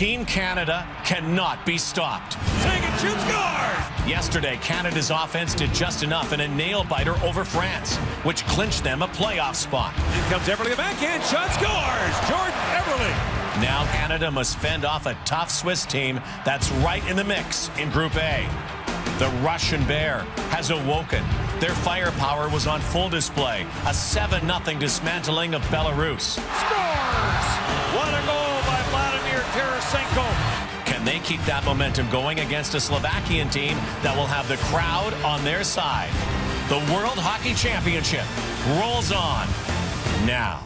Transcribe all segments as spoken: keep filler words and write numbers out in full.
Team Canada cannot be stopped. Seguin shoots, scores! Yesterday, Canada's offense did just enough in a nail-biter over France, which clinched them a playoff spot. In comes Eberle, the backhand shot, scores! Jordan Eberle. Now Canada must fend off a tough Swiss team that's right in the mix in Group A. The Russian Bear has awoken. Their firepower was on full display. A seven nothing dismantling of Belarus. Scores! What a goal by Vladimir Tarasenko. Can they keep that momentum going against a Slovakian team that will have the crowd on their side? The World Hockey Championship rolls on now.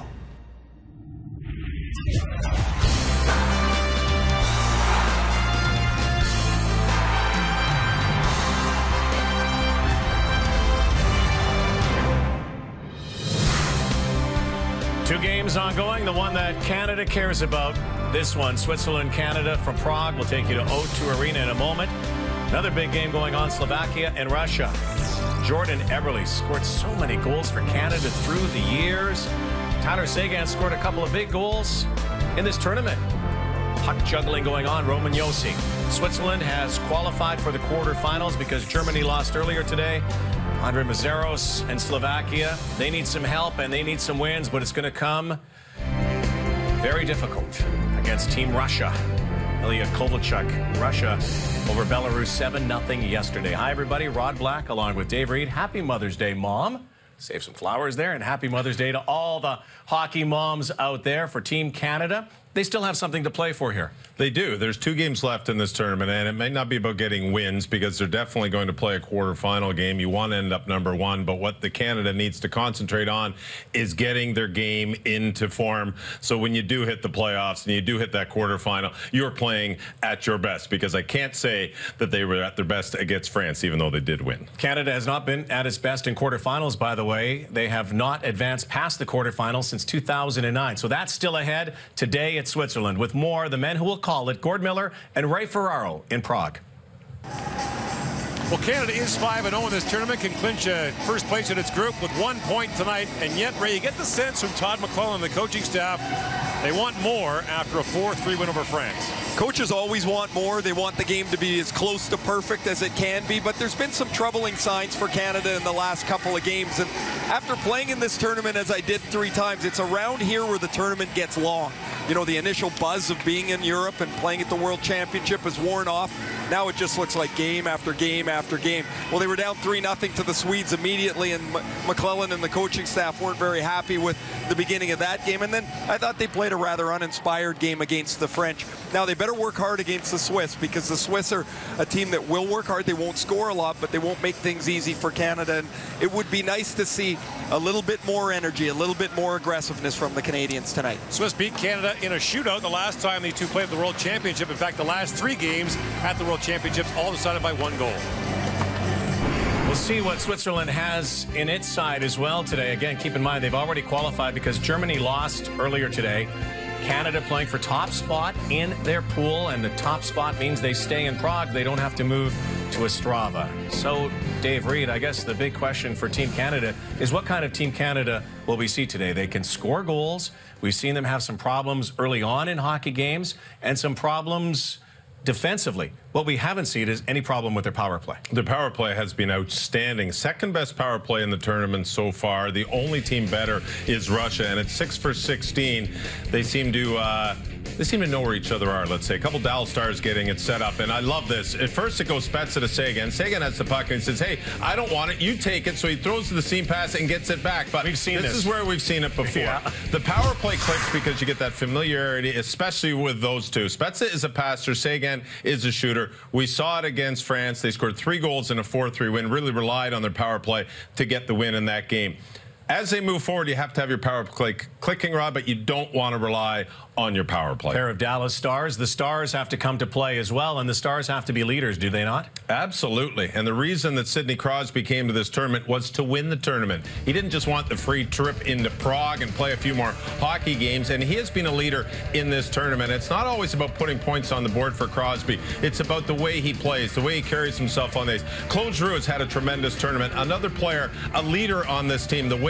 Two games ongoing, the one that Canada cares about. This one, Switzerland-Canada from Prague. We'll take you to O two Arena in a moment. Another big game going on, Slovakia and Russia. Jordan Eberle scored so many goals for Canada through the years. Tyler Seguin scored a couple of big goals in this tournament. Puck juggling going on, Roman Josi. Switzerland has qualified for the quarterfinals because Germany lost earlier today. Andre Mazeros and Slovakia, they need some help and they need some wins, but it's going to come very difficult against Team Russia. Ilya Kovalchuk, Russia over Belarus seven nothing yesterday. Hi, everybody. Rod Black along with Dave Reed. Happy Mother's Day, Mom. Save some flowers there, and happy Mother's Day to all the hockey moms out there for Team Canada. They still have something to play for here. They do. There's two games left in this tournament, and it may not be about getting wins because they're definitely going to play a quarterfinal game. You want to end up number one, but what the Canada needs to concentrate on is getting their game into form. So when you do hit the playoffs and you do hit that quarterfinal, you're playing at your best, because I can't say that they were at their best against France, even though they did win. Canada has not been at its best in quarterfinals, by the way. They have not advanced past the quarterfinals since two thousand nine. So that's still ahead today at Switzerland. With more, the men who will call it, Gord Miller and Ray Ferraro in Prague. Well, Canada is five and oh in this tournament, can clinch uh, first place in its group with one point tonight. And yet, Ray, you get the sense from Todd McLellan and the coaching staff, they want more after a four three win over France. Coaches always want more. They want the game to be as close to perfect as it can be, but there's been some troubling signs for Canada in the last couple of games. And after playing in this tournament, as I did three times, it's around here where the tournament gets long. You know, the initial buzz of being in Europe and playing at the World Championship has worn off. Now it just looks like game after game after game. Well, they were down three nothing to the Swedes immediately, and McLellan and the coaching staff weren't very happy with the beginning of that game. And then I thought they played a rather uninspired game against the French. Now they better work hard against the Swiss, because the Swiss are a team that will work hard. They won't score a lot, but they won't make things easy for Canada. And it would be nice to see a little bit more energy, a little bit more aggressiveness from the Canadians tonight. Swiss beat Canada in a shootout the last time these two played at the World Championship. In fact, the last three games at the World Championships all decided by one goal. We'll see what Switzerland has in its side as well today. Again, keep in mind they've already qualified because Germany lost earlier today. Canada playing for top spot in their pool, and the top spot means they stay in Prague. They don't have to move to Ostrava. So, Dave Reed, I guess the big question for Team Canada is what kind of Team Canada will we see today? They can score goals. We've seen them have some problems early on in hockey games and some problems defensively. What we haven't seen is any problem with their power play. The power play has been outstanding. Second best power play in the tournament so far. The only team better is Russia, and it's six for sixteen. They seem to uh, they seem to know where each other are, let's say. A couple Dallas Stars getting it set up, and I love this. At first it goes Spezza to Seguin. Seguin has the puck and he says, hey, I don't want it, you take it. So he throws to the seam pass and gets it back. But we've seen this. This is where we've seen it before. Yeah. The power play clicks because you get that familiarity, especially with those two. Spezza is a passer, Seguin is a shooter. We saw it against France. They scored three goals in a four three win, really relied on their power play to get the win in that game. As they move forward, you have to have your power play clicking, Rob, but you don't want to rely on your power play. Pair of Dallas Stars. The Stars have to come to play as well, and the Stars have to be leaders, do they not? Absolutely. And the reason that Sidney Crosby came to this tournament was to win the tournament. He didn't just want the free trip into Prague and play a few more hockey games, and he has been a leader in this tournament. It's not always about putting points on the board for Crosby. It's about the way he plays, the way he carries himself on the ice. Claude Giroux has had a tremendous tournament. Another player, a leader on this team. The way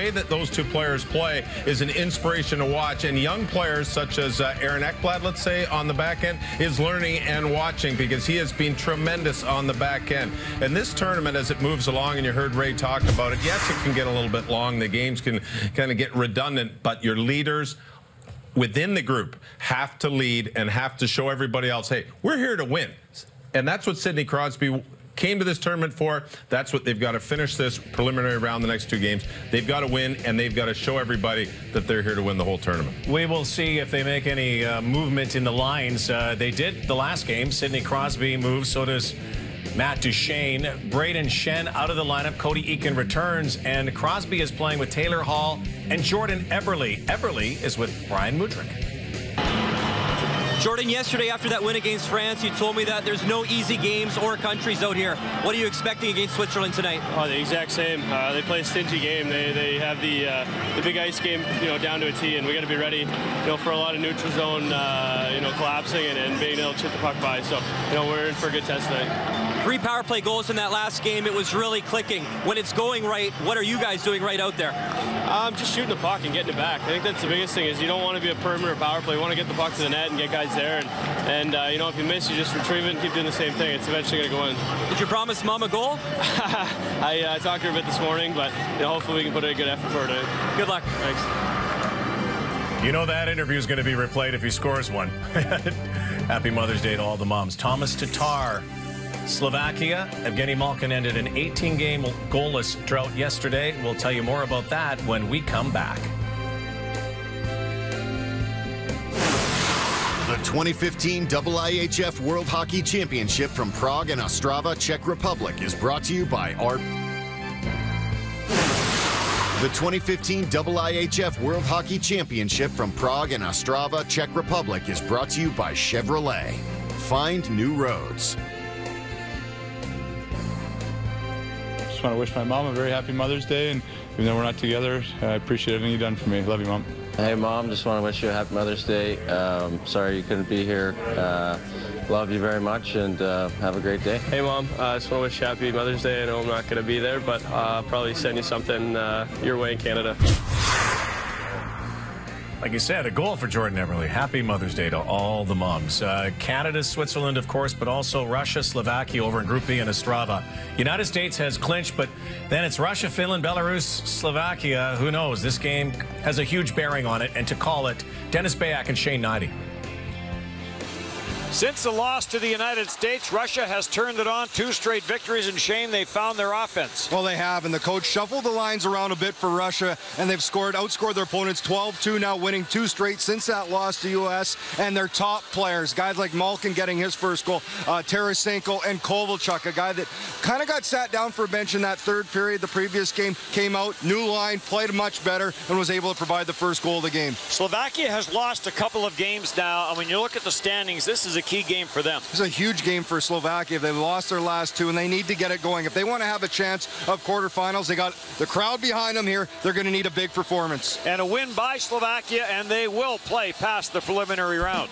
way that those two players play is an inspiration to watch. And young players such as uh, Aaron Ekblad, let's say, on the back end, is learning and watching because he has been tremendous on the back end. And this tournament, as it moves along, and you heard Ray talk about it, yes, it can get a little bit long. The games can kind of get redundant, but your leaders within the group have to lead and have to show everybody else, hey, we're here to win. And that's what Sidney Crosby came to this tournament for. That's what they've got to finish this preliminary round, the next two games. They've got to win, and they've got to show everybody that they're here to win the whole tournament. We will see if they make any uh, movement in the lines. Uh, they did the last game. Sidney Crosby moves, so does Matt Duchene. Braden Shen out of the lineup. Cody Eakin returns, and Crosby is playing with Taylor Hall and Jordan Eberle. Eberle is with Brian Mudryk. Jordan, yesterday after that win against France, you told me that there's no easy games or countries out here. What are you expecting against Switzerland tonight? Oh, the exact same. Uh, they play a stingy game. They they have the uh, the big ice game, you know, down to a T, and we got to be ready, you know, for a lot of neutral zone, uh, you know, collapsing and, and being able to chip the puck by. So, you know, we're in for a good test tonight. Three power play goals in that last game. It was really clicking. When it's going right, what are you guys doing right out there? Um, just shooting the puck and getting it back. I think that's the biggest thing is you don't want to be a perimeter power play. You want to get the puck to the net and get guys there. And, and uh, you know, if you miss, you just retrieve it and keep doing the same thing. It's eventually going to go in. Did you promise Mom a goal? I uh, talked to her a bit this morning, but you know, hopefully we can put in a good effort for her today. Good luck. Thanks. You know that interview is going to be replayed if he scores one. Happy Mother's Day to all the moms. Thomas Tatar. Slovakia, Evgeny Malkin ended an eighteen game goalless drought yesterday. We'll tell you more about that when we come back. The twenty fifteen I I H F World Hockey Championship from Prague and Ostrava, Czech Republic is brought to you by our... The twenty fifteen I I H F World Hockey Championship from Prague and Ostrava, Czech Republic is brought to you by Chevrolet. Find new roads. Just want to wish my mom a very happy Mother's Day, and even though we're not together, I appreciate everything you've done for me. Love you, Mom. Hey, Mom, just want to wish you a happy Mother's Day. Um, sorry you couldn't be here. Uh, love you very much, and uh, have a great day. Hey, Mom, I uh, just want to wish you a happy Mother's Day. I know I'm not going to be there, but uh, I'll probably send you something uh, your way in Canada. Like you said, a goal for Jordan Eberle. Happy Mother's Day to all the moms. Uh, Canada, Switzerland, of course, but also Russia, Slovakia over in Group B in Ostrava. United States has clinched, but then it's Russia, Finland, Belarus, Slovakia. Who knows? This game has a huge bearing on it. And to call it, Dennis Bayak and Shane Knighty. Since the loss to the United States, Russia has turned it on. Two straight victories, and Shane, they found their offense. Well, they have, and the coach shuffled the lines around a bit for Russia, and they've scored, outscored their opponents twelve two, now winning two straight since that loss to U S And their top players, guys like Malkin getting his first goal, uh, Tarasenko and Kovalchuk, a guy that kind of got sat down for a bench in that third period. The previous game came out, new line, played much better, and was able to provide the first goal of the game. Slovakia has lost a couple of games now, and when you look at the standings, this is a key game for them. It's a huge game for Slovakia. They've lost their last two, and they need to get it going. If they want to have a chance of quarterfinals, they got the crowd behind them here. They're going to need a big performance. And a win by Slovakia, and they will play past the preliminary round.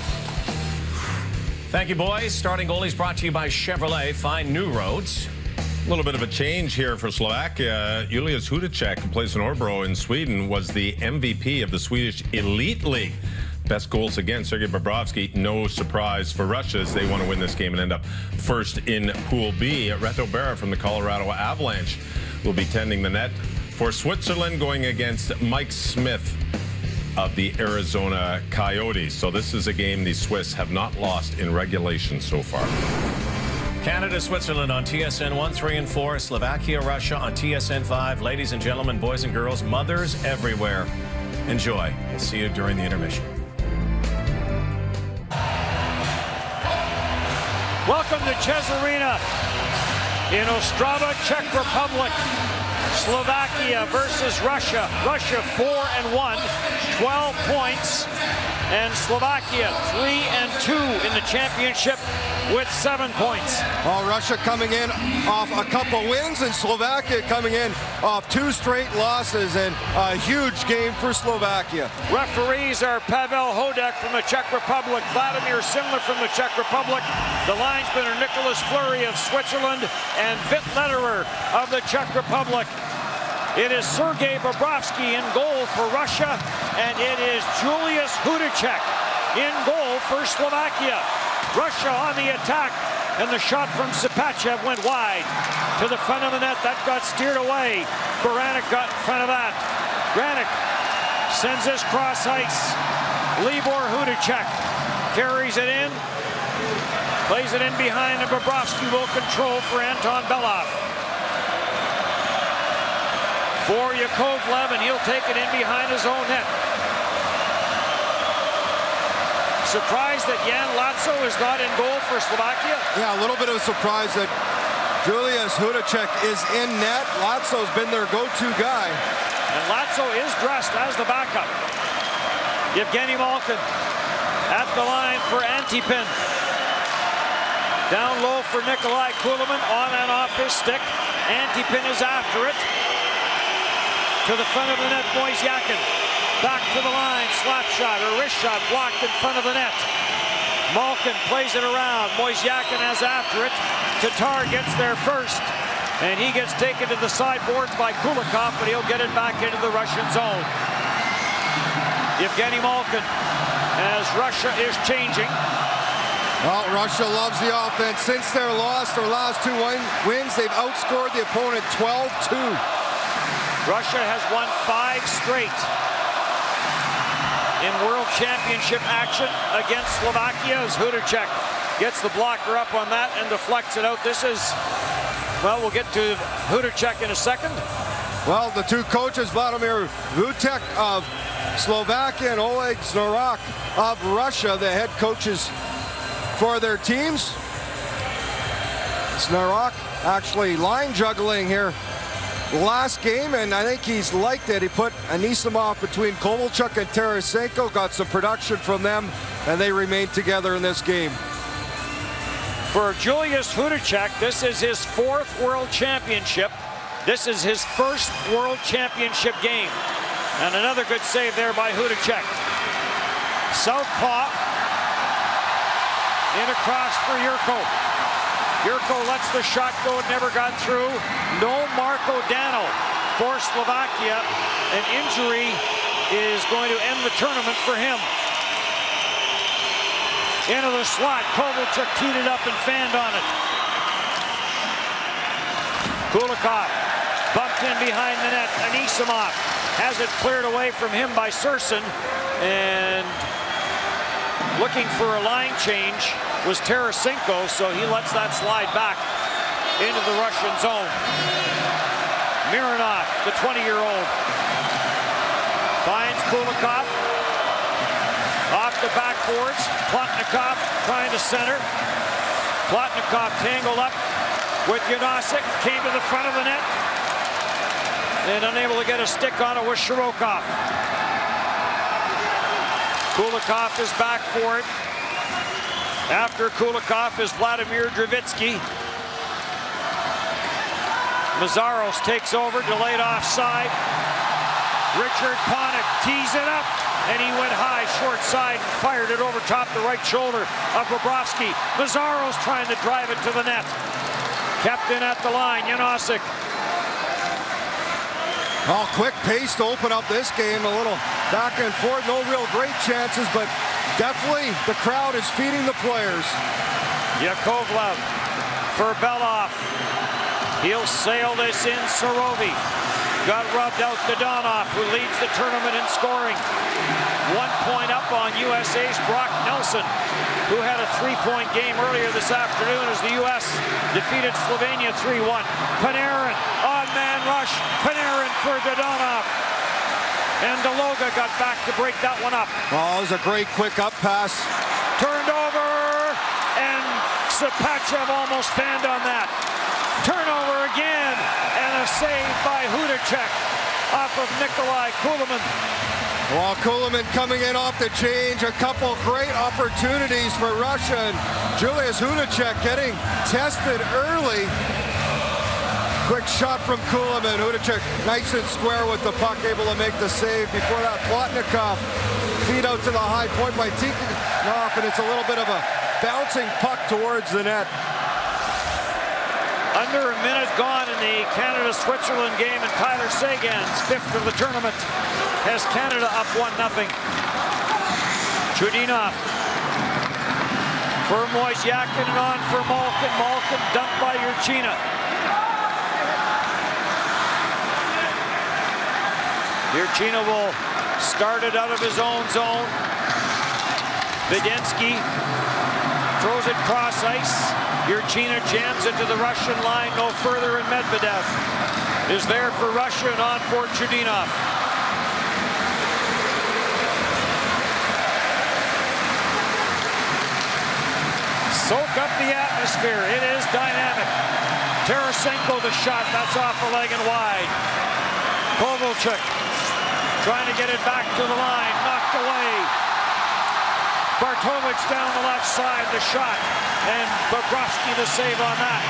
Thank you, boys. Starting goalies brought to you by Chevrolet. Find new roads. A little bit of a change here for Slovakia. Julius Hudacek, who plays in Örebro in Sweden, was the M V P of the Swedish Elite League. Best goals against Sergei Bobrovsky. No surprise for Russia as they want to win this game and end up first in Pool B. Reto Berra from the Colorado Avalanche will be tending the net for Switzerland, going against Mike Smith of the Arizona Coyotes. So this is a game the Swiss have not lost in regulation so far. Canada, Switzerland on T S N one, three, and four. Slovakia, Russia on T S N five. Ladies and gentlemen, boys and girls, mothers everywhere. Enjoy. We'll see you during the intermission. Welcome to Ches Arena in Ostrava, Czech Republic. Slovakia versus Russia. Russia four and one, twelve points, and Slovakia three and two in the championship with seven points. Well, Russia coming in off a couple wins, and Slovakia coming in off two straight losses, and a huge game for Slovakia. Referees are Pavel Hodek from the Czech Republic, Vladimir Simler from the Czech Republic, the linesmen are Nicholas Fleury of Switzerland, and Vitt Lederer of the Czech Republic. It is Sergei Bobrovsky in goal for Russia, and it is Julius Hudacek in goal for Slovakia. Russia on the attack, and the shot from Sipachev went wide to the front of the net. That got steered away. Baranek got in front of that. Baranek sends this cross ice. Libor Hudacek carries it in, plays it in behind, and Bobrovsky will control for Anton Belov. For Yakovlev, and he'll take it in behind his own net. Surprised that Jan Laco is not in goal for Slovakia? Yeah, a little bit of a surprise that Julius Hudacek is in net. Laco's been their go-to guy. And Laco is dressed as the backup. Evgeny Malkin at the line for Antipin. Down low for Nikolai Kulemin, on and off his stick. Antipin is after it. To the front of the net, Moisyakin. Back to the line, slap shot or wrist shot blocked in front of the net. Malkin plays it around. Moisyakin has after it. Tatar gets there first, and he gets taken to the sideboards by Kulikov, but he'll get it back into the Russian zone. Evgeny Malkin, as Russia is changing. Well, Russia loves the offense. Since their loss, their last two win wins, they've outscored the opponent twelve two. Russia has won five straight in World Championship action against Slovakia, as Hudacek gets the blocker up on that and deflects it out. This is, well, we'll get to Hudacek in a second. Well, the two coaches, Vladimir Vutek of Slovakia and Oleg Znorak of Russia, the head coaches for their teams. Znorak actually line juggling here last game, and I think he's liked it. He put Anisimov between Kovalchuk and Tarasenko, got some production from them, and they remained together in this game. For Julius Hudacek, this is his fourth World Championship. This is his first World Championship game. And another good save there by Hudacek. Southpaw in across for Yurko. Yurko lets the shot go, never got through. No Marko Dano for Slovakia. An injury is going to end the tournament for him. Into the slot, Kovalchuk teed it up and fanned on it. Kulikov bumped in behind the net. Anisimov has it cleared away from him by Surson, and looking for a line change was Tarasenko, so he lets that slide back into the Russian zone. Mironov, the twenty-year-old, finds Kulikov off the backboards. Plotnikov trying to center. Plotnikov tangled up with Janosic, came to the front of the net, and unable to get a stick on it was Shirokov. Kulikov is back for it. After Kulikov is Vladimir Dravitsky. Mazaros takes over, delayed offside. Richard Panik tees it up, and he went high, short side, and fired it over top the right shoulder of Bobrovsky. Mazaros trying to drive it to the net. Kept in at the line, Janosic. Oh, quick pace to open up this game. A little back and forth. No real great chances, but definitely the crowd is feeding the players. Yakovlev for Belov. He'll sail this in. Sorovi got rubbed out to Donov, who leads the tournament in scoring. One point up on U S A's Brock Nelson, who had a three-point game earlier this afternoon as the U S defeated Slovenia three one. Panarin, on-man rush. Panarin for Dodonov. And Deloga got back to break that one up. Oh, it was a great quick up pass. Turned over, and Sipachev almost fanned on that. Turnover again, and a save by Hudacek off of Nikolai Kulemin. Well, Kulemin coming in off the change. A couple great opportunities for Russia, and Julius Hudacek getting tested early. Quick shot from Kulemin. Hudacek nice and square with the puck, able to make the save. Before that, Plotnikov feed out to the high point by Tikhonov, and it's a little bit of a bouncing puck towards the net. Under a minute gone in the Canada-Switzerland game, and Tyler Seguin's fifth of the tournament has Canada up one nothing. Chudinov for Moisjakin and on for Malkin. Malkin dumped by Urchina. Urchina will start it out of his own zone. Vedensky throws it cross ice. Urchina jams it to the Russian line no further, and Medvedev is there for Russia and on for Chudinov. Soak up the atmosphere. It is dynamic. Tarasenko the shot. That's off the leg and wide. Kovalchuk trying to get it back to the line. Knocked away. Bartovich down the left side, the shot, and Bobrovsky the save on that.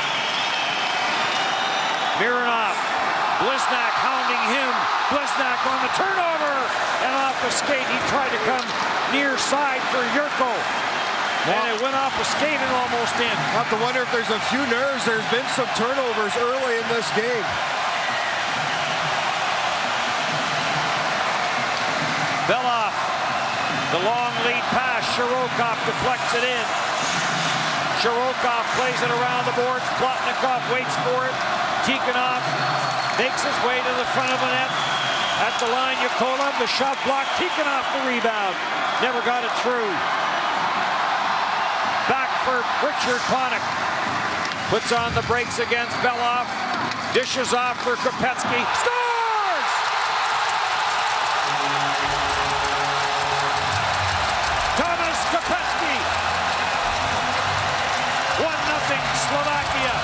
Mironov, Bliznak hounding him. Bliznak on the turnover, and off the skate. He tried to come near side for Yurko, and it went off the skate and almost in. I have to wonder if there's a few nerves. There's been some turnovers early in this game. Belov. The long lead pass, Shirokov deflects it in. Shirokov plays it around the boards. Plotnikov waits for it. Tikhonov makes his way to the front of the net. At the line, Yakolov, the shot blocked. Tikhonov the rebound. Never got it through. Back for Richard Panik. Puts on the brakes against Belov. Dishes off for Kopecky. Scores! Kopecky. one nothing Slovakia.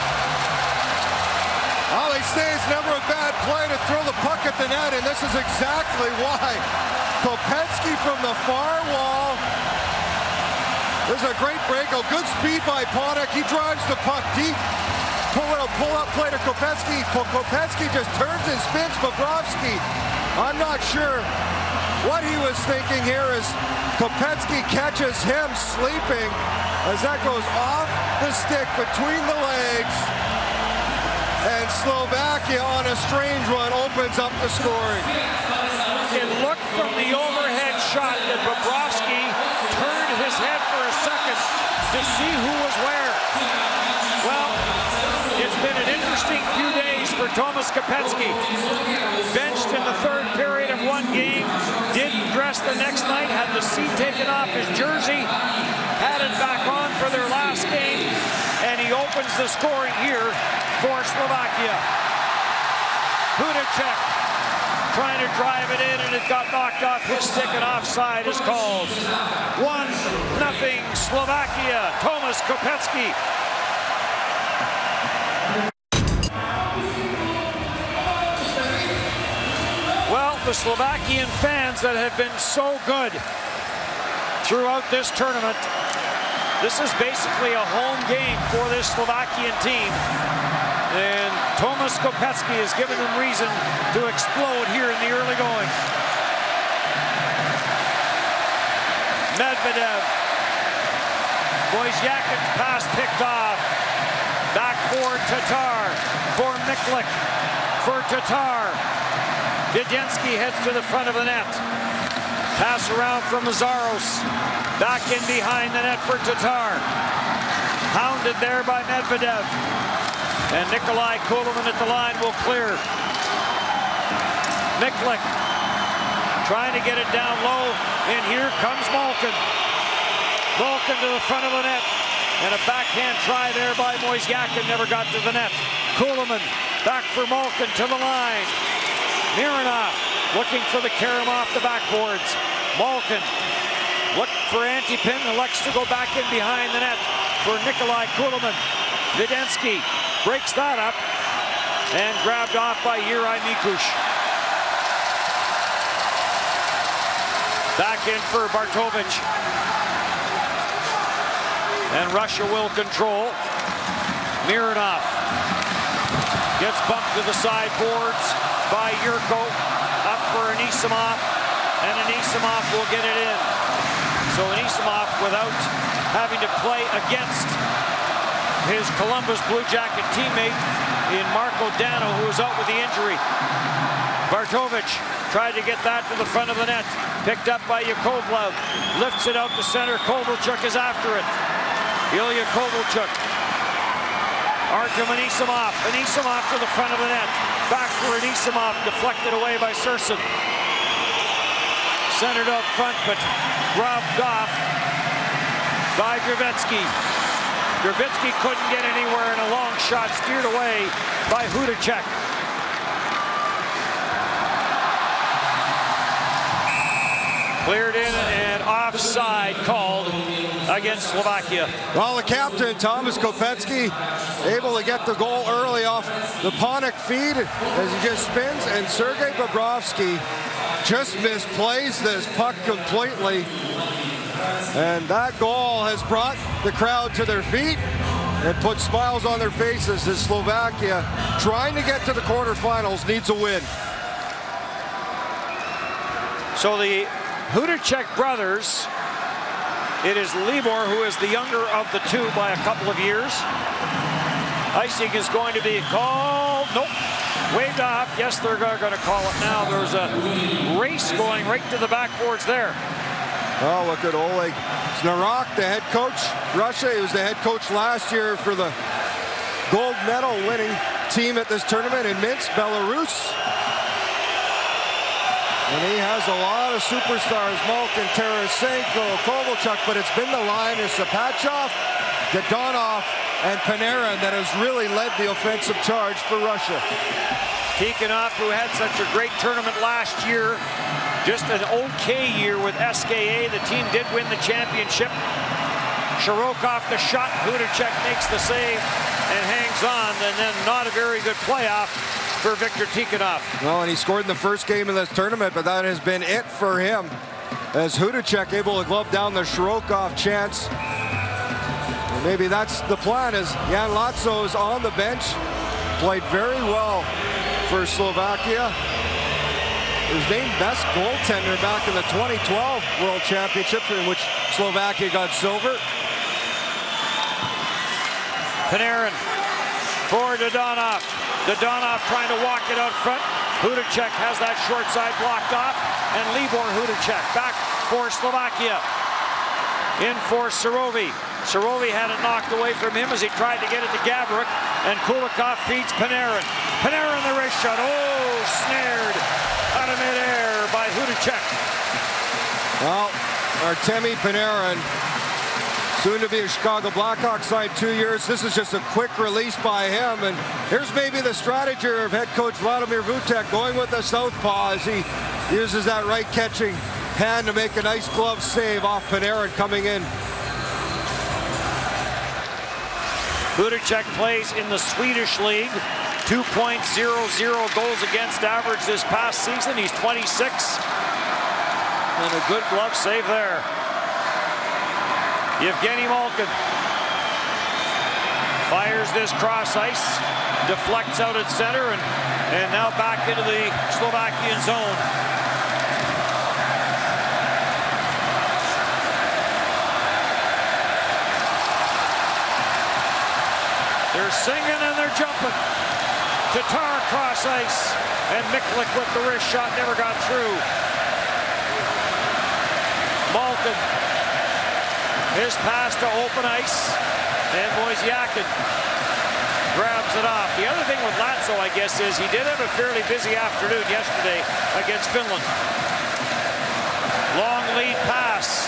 Well, they say it's never a bad play to throw the puck at the net, and this is exactly why. Kopecky from the far wall. There's a great break. A good speed by Panik. He drives the puck deep. Pull it, pull up play to Kopecky. Kopecky just turns and spins Bobrovsky. I'm not sure what he was thinking here as Kopecky catches him sleeping as that goes off the stick between the legs. And Slovakia on a strange run opens up the scoring. It looked from the overhead shot that Bobrovsky turned his head for a second to see who was where. Well, it's been an interesting few days for Tomas Kopecky. Benched in the third period of one game, didn't dress the next night, had the seat taken off his jersey, had it back on for their last game, and he opens the scoring here for Slovakia. Hudacek trying to drive it in, and it got knocked off his stick, and offside is called. one nothing Slovakia. Tomas Kopecky. Well, the Slovakian fans that have been so good throughout this tournament, this is basically a home game for this Slovakian team. And Tomas Kopecky has given them reason to explode here in the early going. Medvedev. Moisjakin's pass picked off. Back for Tatar. For Miklik. For Tatar. Vedensky heads to the front of the net. Pass around from Mazaros. Back in behind the net for Tatar. Hounded there by Medvedev. And Nikolai Kulemin at the line will clear. Miklik trying to get it down low. And here comes Malkin. Malkin to the front of the net. And a backhand try there by Moisjakin. Never got to the net. Kulemin back for Malkin to the line. Mironov looking for the carom off the backboards. Malkin looked for Antipin, elects to go back in behind the net for Nikolai Kulemin. Vedensky breaks that up and grabbed off by Juraj Mikuš. Back in for Bartovich. And Russia will control. Mironov gets bumped to the sideboards by Yurko. Up for Anisimov. And Anisimov will get it in. So Anisimov, without having to play against his Columbus Blue Jacket teammate in Marco Dano, who was out with the injury. Bartovich tried to get that to the front of the net. Picked up by Yakovlev. Lifts it out to center. Kovalchuk is after it. Ilya Kovalchuk. Artem Anisimov. Anisimov to the front of the net. Back for Anisimov. Deflected away by Surson. Centered out front, but rubbed off by Gravetsky. Gravetsky couldn't get anywhere, and a long shot steered away by Hudacek. Cleared in and offside called against Slovakia. Well, the captain, Thomas Kopetsky, able to get the goal early off the Panik feed as he just spins, and Sergei Bobrovsky just misplays this puck completely. And that goal has brought the crowd to their feet and put smiles on their faces as Slovakia, trying to get to the quarterfinals, needs a win. So the Hudacek brothers, it is Libor who is the younger of the two by a couple of years. Icing is going to be called. Nope. Waved off. Yes, they're going to call it now. There's a race going right to the backboards there. Oh, look at Oleg Znarak, the head coach. Russia, he was the head coach last year for the gold medal winning team at this tournament in Minsk, Belarus. And he has a lot of superstars, Malkin, Tarasenko, Kovalchuk, but it's been the line of Sapachov, Dadonov, and Panarin that has really led the offensive charge for Russia. Tikhonov, who had such a great tournament last year, just an okay year with S K A. The team did win the championship. Shirokov, the shot, Hudacek makes the save and hangs on, and then not a very good playoff for Viktor Tikhonov. Well, and he scored in the first game of this tournament, but that has been it for him, as Hudacek able to glove down the Shirokov chance. And maybe that's the plan, as Jan Lazo is on the bench. Played very well for Slovakia. He was named best goaltender back in the twenty twelve World Championship, in which Slovakia got silver. Panarin for Dadonov. Dadonov trying to walk it out front. Hudacek has that short side blocked off. And Libor Hudacek back for Slovakia. In for Sarovi. Sarovi had it knocked away from him as he tried to get it to Gaborik. And Kulikov feeds Panarin. Panarin the wrist shot. Oh, snared out of midair by Hudacek. Well, Artemi Panarin, soon to be a Chicago Blackhawks side two years. This is just a quick release by him. And here's maybe the strategy of head coach Vladimir Vutek going with the southpaw as he uses that right catching hand to make a nice glove save off Panarin coming in. Hudacek plays in the Swedish league. two point oh oh goals against average this past season. He's twenty-six. And a good glove save there. Yevgeny Malkin fires this cross ice, deflects out at center, and, and now back into the Slovakian zone. They're singing and they're jumping. Tatar cross ice, and Miklik with the wrist shot never got through. Malkin, his pass to open ice, and Moisyakin grabs it off. The other thing with Lazo, I guess, is he did have a fairly busy afternoon yesterday against Finland. Long lead pass.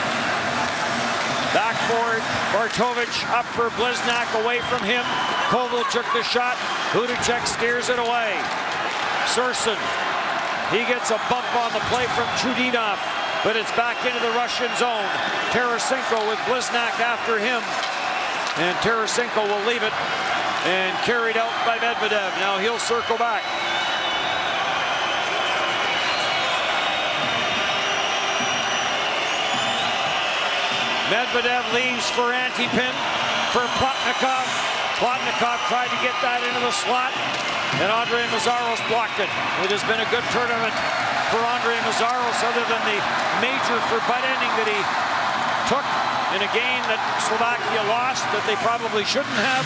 Backboard, Bartovich up for Bliznak, away from him. Kovalchuk the shot. Hudacek steers it away. Surson, he gets a bump on the play from Chudinov, but it's back into the Russian zone. Tarasenko with Bliznak after him. And Tarasenko will leave it, and carried out by Medvedev. Now he'll circle back. Medvedev leaves for Antipin, for Plotnikov. Plotnikov tried to get that into the slot, and Andrei Mazaros blocked it. It has been a good tournament for Andrei Mazaros, other than the major for butt ending that he took in a game that Slovakia lost that they probably shouldn't have.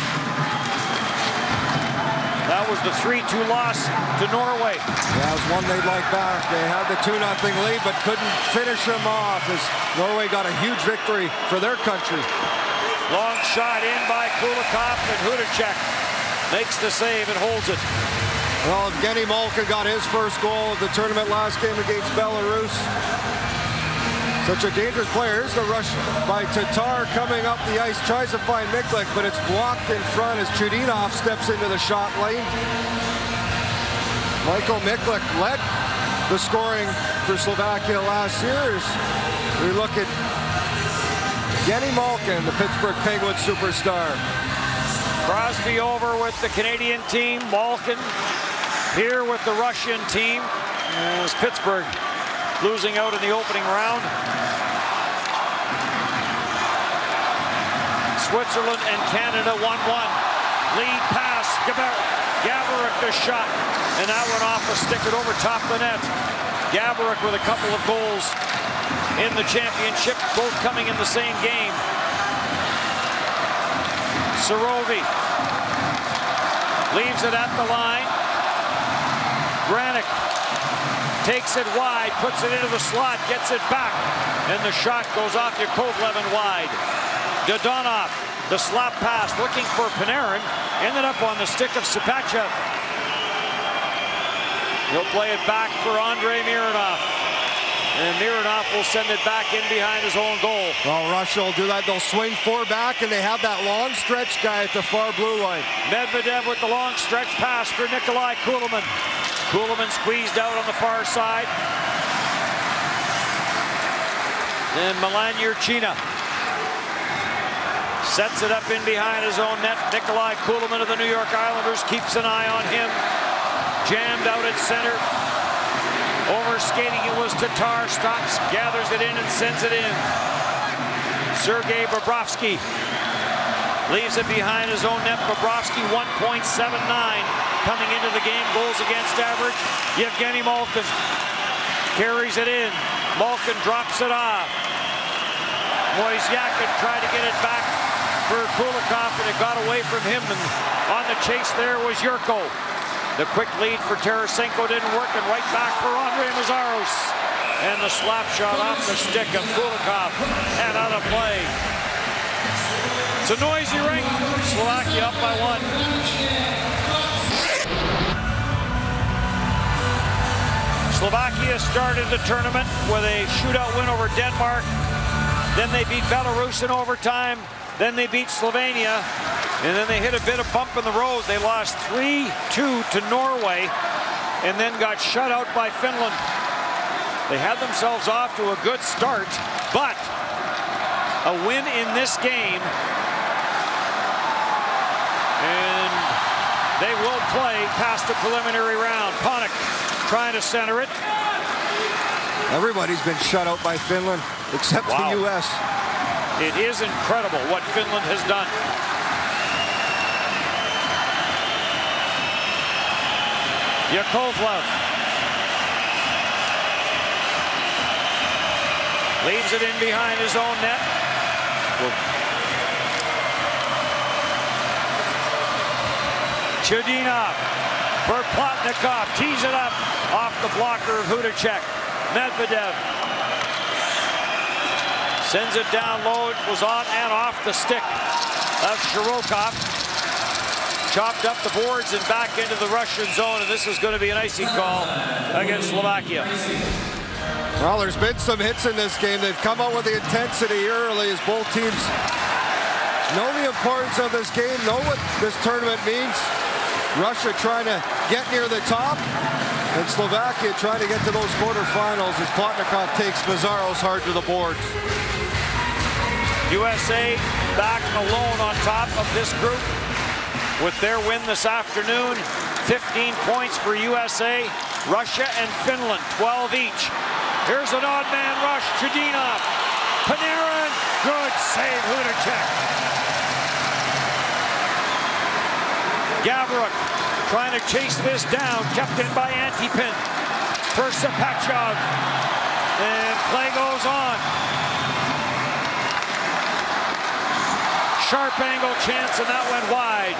That was the three two loss to Norway. That was one they'd like back. They had the two nothing lead, but couldn't finish them off as Norway got a huge victory for their country. Long shot in by Kulikov, and Hudacek makes the save and holds it. Well, Evgeny Malkin got his first goal of the tournament last game against Belarus. Such a dangerous player. Here's the rush by Tatar coming up the ice. Tries to find Miklik, but it's blocked in front as Chudinov steps into the shot lane. Michael Miklik led the scoring for Slovakia last year. As we look at Evgeny Malkin, the Pittsburgh Penguins superstar. Crosby over with the Canadian team. Malkin here with the Russian team. As Pittsburgh losing out in the opening round. Switzerland and Canada one one. Lead pass, Gaborik the shot, and that went off a stick it over top the net. Gaborik with a couple of goals in the championship, both coming in the same game. Sarovi leaves it at the line. Granick takes it wide, puts it into the slot, gets it back, and the shot goes off Yakovlev and wide. Dodonov, the slap pass, looking for Panarin, ended up on the stick of Sapachev. He'll play it back for Andrei Mironov. And Mironov will send it back in behind his own goal. Well, Russia will do that. They'll swing four back, and they have that long stretch guy at the far blue line. Medvedev with the long stretch pass for Nikolai Kulemin. Kulemin squeezed out on the far side. Then Milan Yurchina sets it up in behind his own net. Nikolai Kulemin of the New York Islanders keeps an eye on him. Jammed out at center. Overskating it was Tatar. Stops, gathers it in, and sends it in. Sergei Bobrovsky leaves it behind his own net. Bobrovsky one point seven nine coming into the game. Goals against average. Evgeny Malkin carries it in. Malkin drops it off. Moisyakin tried to get it back for Kulikov, and it got away from him. And on the chase there was Yurko. The quick lead for Tarasenko didn't work, and right back for Andre Mazaros. And the slap shot off the stick of Kulikov and out of play. It's a noisy rink. Slovakia up by one. Slovakia started the tournament with a shootout win over Denmark. Then they beat Belarus in overtime. Then they beat Slovenia. And then they hit a bit of bump in the road. They lost three two to Norway and then got shut out by Finland. They had themselves off to a good start, but a win in this game. And they will play past the preliminary round. Panik trying to center it. Everybody's been shut out by Finland except wow. the U S It is incredible what Finland has done. Yakovlev leaves it in behind his own net. Chudinov for Plotnikov, tees it up off the blocker of Hudacek. Medvedev sends it down low. It was on and off the stick of Shirokov. Chopped up the boards and back into the Russian zone, and this is going to be an icing call against Slovakia. Well, there's been some hits in this game. They've come out with the intensity early as both teams know the importance of this game, know what this tournament means. Russia trying to get near the top, and Slovakia trying to get to those quarterfinals as Plotnikov takes Mazaros hard to the boards. U S A back alone on top of this group with their win this afternoon. fifteen points for U S A. Russia and Finland, twelve each. Here's an odd man rush. Chudinov. Panarin. Good save, Hudacek. Gaborik trying to chase this down. Kept in by Antipin. For Sapachev. And play goes on. sharp angle chance, and that went wide.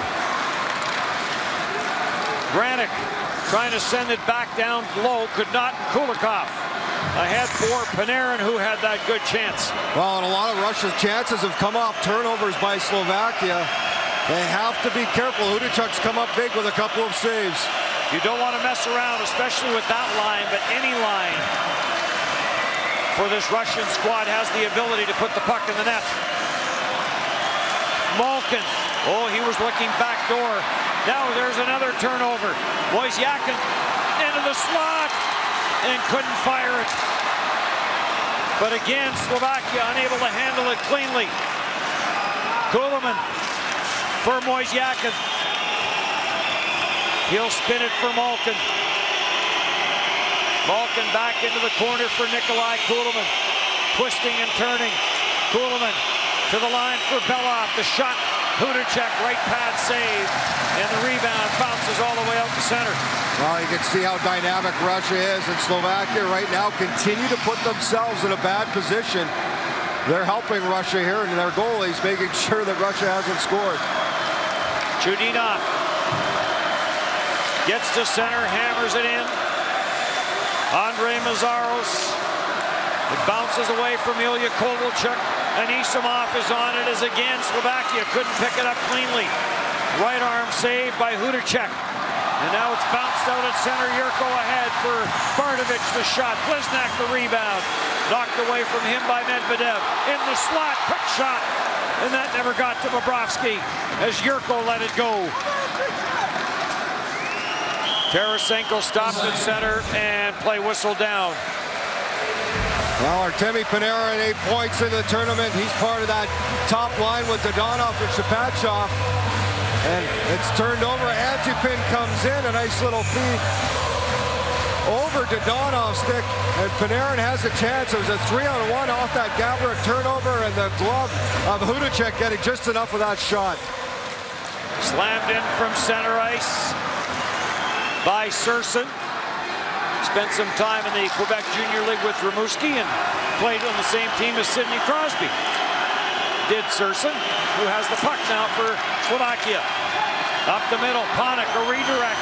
Granick trying to send it back down low, could not. Kulikov ahead for Panarin, who had that good chance. Well, and a lot of Russia's chances have come off turnovers by Slovakia. They have to be careful. Hudachuk's come up big with a couple of saves. You don't want to mess around, especially with that line, but any line for this Russian squad has the ability to put the puck in the net. Malkin, oh, he was looking back door. Now there's another turnover. Wozniakin into the slot and couldn't fire it. But again, Slovakia unable to handle it cleanly. Kulemin for Wozniakin. He'll spin it for Malkin. Malkin back into the corner for Nikolai Kulemin. Twisting and turning. Kulemin to the line for Belov. The shot, Hudacek, right pad save. And the rebound bounces all the way out to center. Well, you can see how dynamic Russia is, and Slovakia right now continue to put themselves in a bad position. They're helping Russia here, and their goalie's making sure that Russia hasn't scored. Chudinov gets to center, hammers it in. Andre Mazaros. It bounces away from Ilya Kovalchuk. Anisimov is on it as again Slovakia couldn't pick it up cleanly. Right arm save by Hudacek. And now it's bounced out at center. Yurko ahead for Bardovic, the shot. Bliznak the rebound. Knocked away from him by Medvedev. In the slot, quick shot. And that never got to Bobrovsky as Yurko let it go. Tarasenko stopped at center and play whistle down. Well, Artemi Panarin, eight points in the tournament. He's part of that top line with Dodonov and Shapachov. And it's turned over. Antipin comes in, a nice little feed over Dodonov's stick. And Panarin has a chance. It was a three on one off that Gaborik turnover, and the glove of Hudacek getting just enough of that shot. Slammed in from center ice by Surson. Spent some time in the Quebec Junior League with Rimouski and played on the same team as Sidney Crosby. Did Surson, who has the puck now for Slovakia. Up the middle, Panik, a redirect.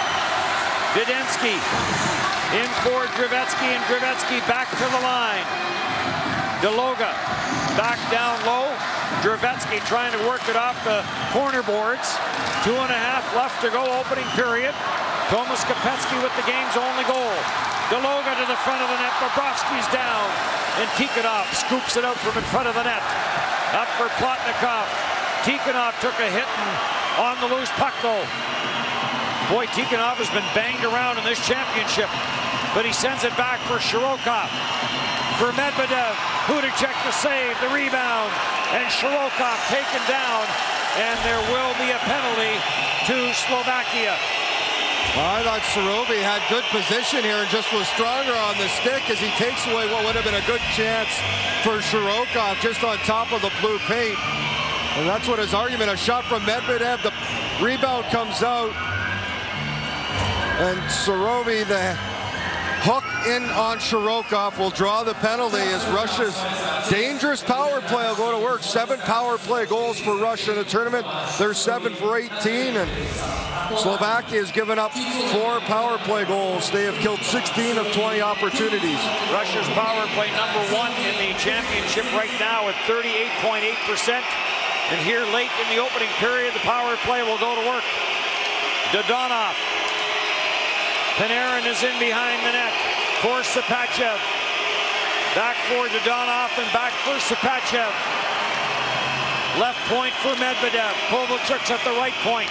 Vidensky in for Drevetsky, and Drevetsky back to the line. Deloga back down low. Drevetsky trying to work it off the corner boards. Two and a half left to go, opening period. Tomas Kopecky with the game's only goal. Deloga to the front of the net. Bobrovsky's down. And Tikhonov scoops it out from in front of the net. Up for Plotnikov. Tikhonov took a hit and on the loose puck though. Boy, Tikhonov has been banged around in this championship. But he sends it back for Shirokov. For Medvedev. Hudacek the save, the rebound. And Shirokov taken down. And there will be a penalty to Slovakia. Well, I thought Surovi had good position here and just was stronger on the stick as he takes away what would have been a good chance for Shirokov just on top of the blue paint. And that's what his argument, a shot from Medvedev, the rebound comes out. And Surovi, the hook in on Shirokov, will draw the penalty as Russia's dangerous power play will go to work. Seven power play goals for Russia in the tournament. They're seven for eighteen, and Slovakia has given up four power play goals. They have killed sixteen of twenty opportunities. Russia's power play number one in the championship right now at thirty-eight point eight percent. And here late in the opening period, the power play will go to work. Dodonov. Panarin is in behind the net for Sapachev. Back for Dodonov and back for Sapachev. Left point for Medvedev. Kovalchuk's at the right point.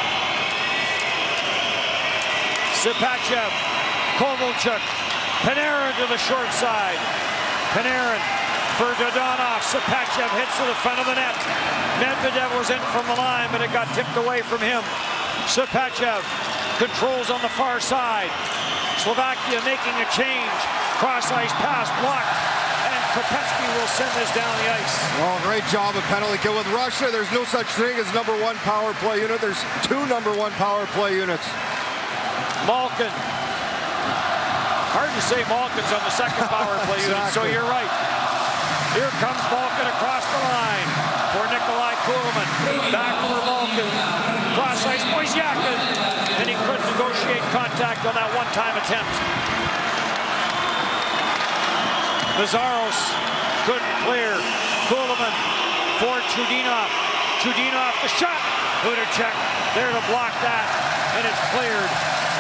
Sapachev, Kovalchuk, Panarin to the short side. Panarin for Dodonov. Sapachev hits to the front of the net. Medvedev was in from the line, but it got tipped away from him. Sapachev controls on the far side. Slovakia making a change. Cross ice pass blocked. And Kopecky will send this down the ice. Well, great job of penalty kill. With Russia, there's no such thing as number one power play unit. There's two number one power play units. Malkin. Hard to say Malkin's on the second power play unit, exactly. So you're right. Here comes Malkin across the line for Nikolai Kuhlman. Back for Malkin. Cross ice, Wojciechowski. And he couldn't negotiate contact on that one-time attempt. Mazaros couldn't clear. Kuhlman for Chudinov. Chudinov the shot. Hudacek there to block that, and it's cleared.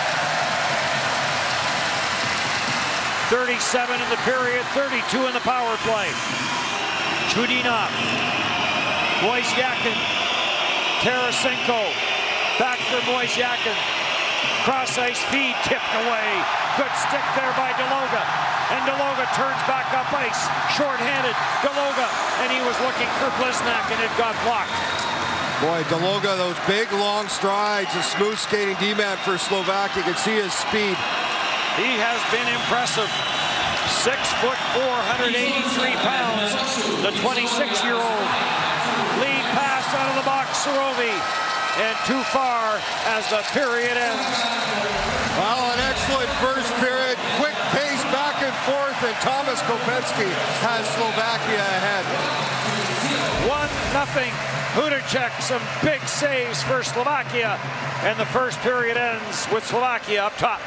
thirty-seven in the period, thirty-two in the power play. Chudinov, Wojciechowski, Tarasenko, back for Wojciechowski. Cross ice feed tipped away. Good stick there by Deloga. And Deloga turns back up ice. Short-handed, Deloga. And he was looking for Bliznak, and it got blocked. Boy, Deloga, those big, long strides, a smooth skating D-man for Slovakia. You can see his speed. He has been impressive. Six foot four, one hundred eighty-three pounds. The twenty-six-year-old. Lead pass out of the box, Surovi. And too far as the period ends. Well, an excellent first period. Quick pace back and forth, and Thomas Kopecky has Slovakia ahead. One nothing. Hudacek, some big saves for Slovakia. And the first period ends with Slovakia up top.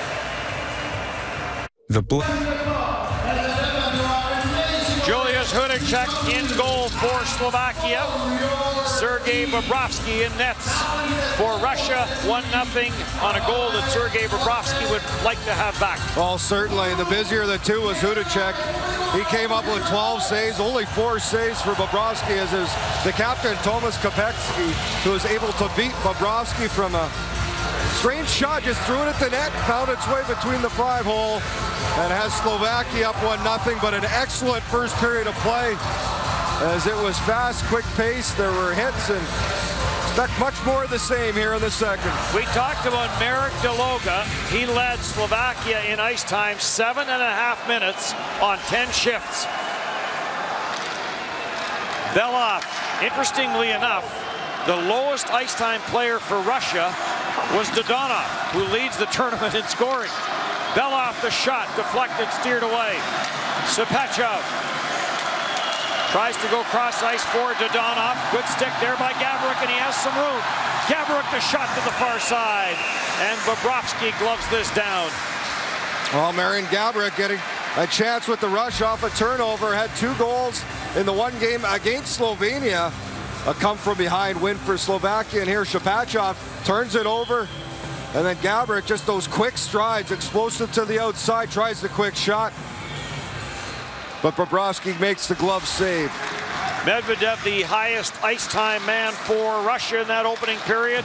The blue. Julius Hudacek in goal for Slovakia. Sergei Bobrovsky in nets for Russia. one nothing on a goal that Sergei Bobrovsky would like to have back. Well, certainly. The busier of the two was Hudacek. He came up with twelve saves, only four saves for Bobrovsky, as is the captain, Thomas Kopecky, who was able to beat Bobrovsky from a strange shot, just threw it at the net, found its way between the five hole, and has Slovakia up one nothing, but an excellent first period of play, as it was fast, quick pace. There were hits, and expect much more of the same here in the second. We talked about Marek Deloga. He led Slovakia in ice time seven and a half minutes on ten shifts. Belov, interestingly enough, the lowest ice time player for Russia was Dodonov, who leads the tournament in scoring. Belov the shot, deflected, steered away. Sepachov tries to go cross ice for Dodonov. Good stick there by Gaborik, and he has some room. Gaborik the shot to the far side, and Bobrovsky gloves this down. Well, Marian Gaborik getting a chance with the rush off a turnover, had two goals in the one game against Slovenia. A come from behind win for Slovakia, and here Shapachov turns it over, and then Gaborik, just those quick strides, explosive to the outside, tries the quick shot, but Bobrovsky makes the glove save. Medvedev, the highest ice time man for Russia in that opening period.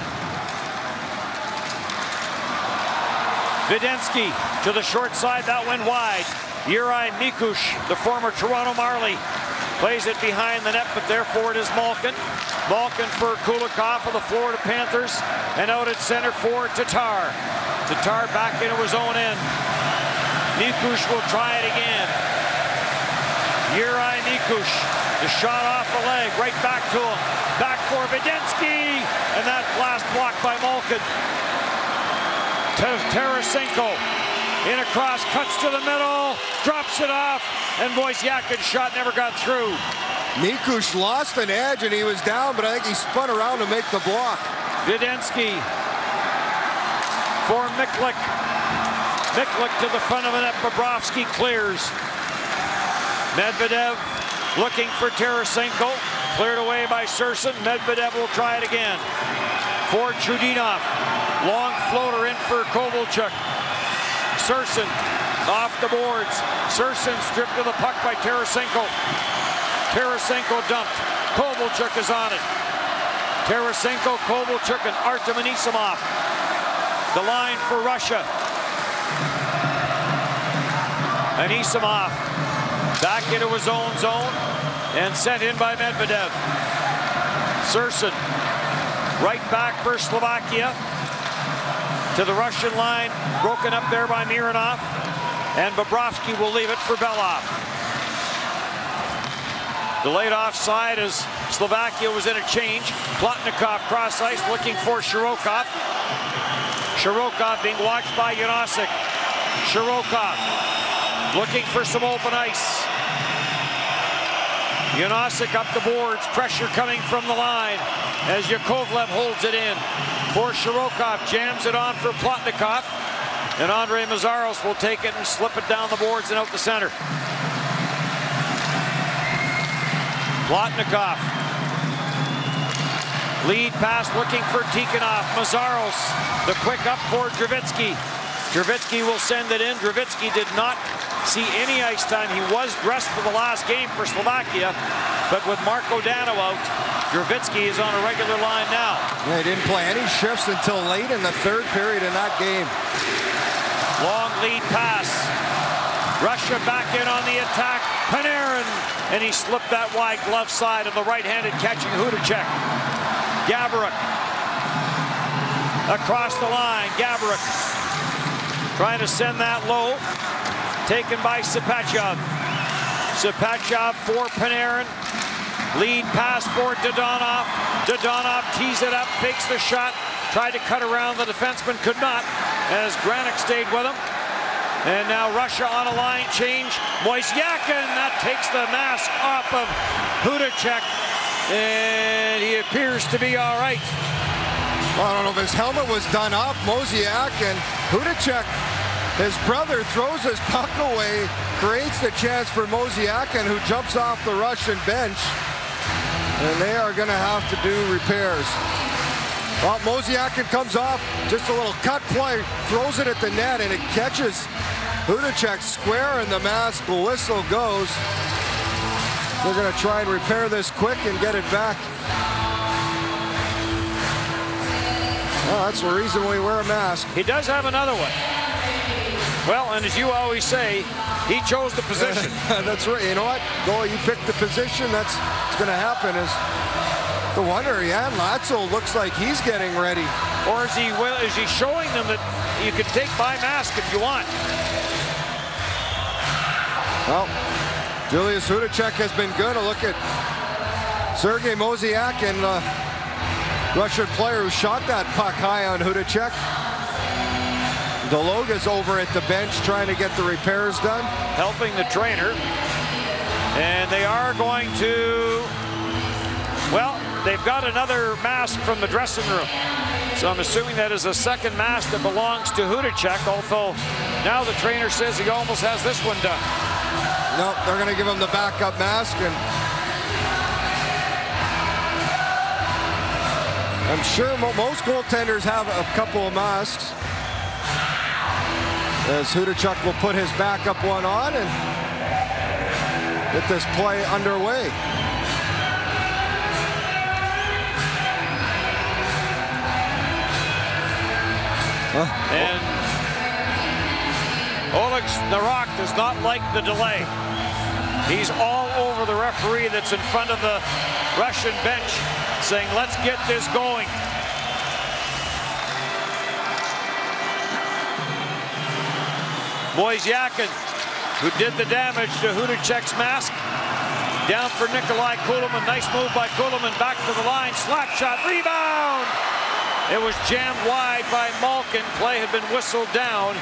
Vidensky to the short side, that went wide. Juraj Mikuš, the former Toronto Marley, plays it behind the net, but therefore it is Malkin. Malkin for Kulikov of the Florida Panthers, and out at center for Tatar. Tatar back into his own end. Mikuš will try it again. Juraj Mikuš, the shot off the leg, right back to him. Back for Vidensky, and that last block by Malkin. Tarasenko in across, cuts to the middle, drops it off, and Wojciechowski's shot never got through. Mikuš lost an edge, and he was down, but I think he spun around to make the block. Vidensky for Miklik. Miklik to the front of the net. Bobrovsky clears. Medvedev looking for Tarasenko. Cleared away by Surson. Medvedev will try it again. For Chudinov. Long floater in for Kovalchuk. Surson off the boards. Surson stripped of the puck by Tarasenko. Tarasenko dumped. Kovalchuk is on it. Tarasenko, Kovalchuk, and Artem Anisimov. The line for Russia. Anisimov back into his own zone and sent in by Medvedev. Surson right back for Slovakia. To the Russian line, broken up there by Mironov, and Bobrovsky will leave it for Belov. Delayed offside as Slovakia was in a change. Plotnikov cross ice looking for Shirokov. Shirokov being watched by Janosic. Shirokov looking for some open ice. Janosic up the boards, pressure coming from the line as Yakovlev holds it in. For Shirokov, jams it on for Plotnikov. And Andre Mazaros will take it and slip it down the boards and out the center. Plotnikov. Lead pass looking for Tikhonov. Mazaros, the quick up for Dravitsky. Dravitsky will send it in. Dravitsky did not see any ice time. He was dressed for the last game for Slovakia, but with Marko Dano out, Dravitsky is on a regular line now. Yeah, he didn't play any shifts until late in the third period in that game. Long lead pass. Russia back in on the attack. Panarin, and he slipped that wide glove side of the right-handed catching Hudacek. Gaborik across the line. Gaborik trying to send that low. Taken by Sepachov. Sepachov for Panarin. Lead pass for Dodonov. Dodonov tees it up, fakes the shot. Tried to cut around the defenseman, could not, as Granick stayed with him. And now Russia on a line change. Moisyakin, that takes the mask off of Hudacek. And he appears to be all right. Well, I don't know if his helmet was done up. Moisyakin, Hudacek, his brother throws his puck away, creates the chance for Moisyakin, who jumps off the Russian bench. And they are going to have to do repairs. Well, Moisyakin comes off, just a little cut play, throws it at the net, and it catches Hudacek square, and the mask, the whistle goes. They're going to try and repair this quick and get it back. Well, that's the reason we wear a mask. He does have another one. Well, and as you always say, he chose the position. That's right. You know what? Go, you pick the position. That's what's going to happen. Is the wonder, yeah, Latzo looks like he's getting ready. Or is he, well, is he showing them that you can take my mask if you want? Well, Julius Hudacek has been good. A look at Sergei Moisyakin, the Russian player who shot that puck high on Hudacek. Dologa's over at the bench trying to get the repairs done. Helping the trainer. And they are going to, well, they've got another mask from the dressing room. So I'm assuming that is a second mask that belongs to Hudacek, although now the trainer says he almost has this one done. No, nope, they're going to give him the backup mask. And I'm sure mo most goaltenders have a couple of masks. As Hudacek will put his backup one on and get this play underway. Huh? And Oleg Narok does not like the delay. He's all over the referee that's in front of the Russian bench, saying, let's get this going. Moisyakin, who did the damage to Hudacek's mask. Down for Nikolai Kulemin. Nice move by Kulemin. Back to the line. Slap shot. Rebound. It was jammed wide by Malkin. Play had been whistled down.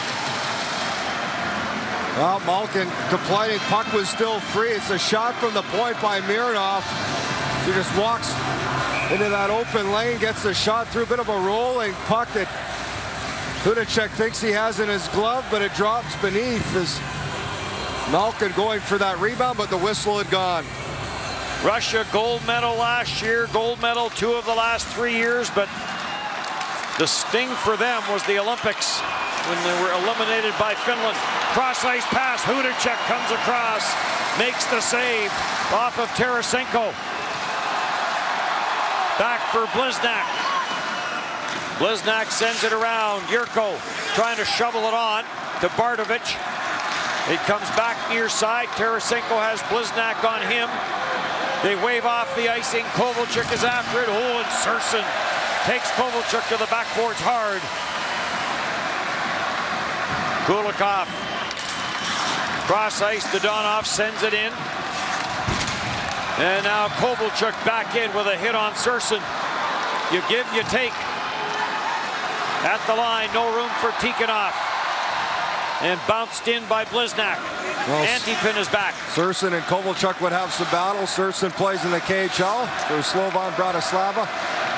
Well, Malkin complaining. Puck was still free. It's a shot from the point by Mironov. He just walks into that open lane, gets the shot through. A bit of a rolling puck that Hudacek thinks he has in his glove, but it drops beneath as Malkin going for that rebound, but the whistle had gone. Russia gold medal last year, gold medal two of the last three years, but the sting for them was the Olympics when they were eliminated by Finland. Cross ice pass, Hudacek comes across, makes the save off of Tarasenko. Back for Bliznak. Bliznak sends it around. Yurko trying to shovel it on to Bardovich. It comes back near side. Tarasenko has Bliznak on him. They wave off the icing. Kovalchuk is after it. Oh, and Surson takes Kovalchuk to the backboards hard. Kulikov. Cross ice. Dodonov sends it in. And now Kovalchuk back in with a hit on Surson. You give, you take. At the line, no room for Tikhonov. and bounced in by Bliznak. Well, Antipin is back. Surson and Kovalchuk would have some battles. Surson plays in the K H L for Slovan Bratislava.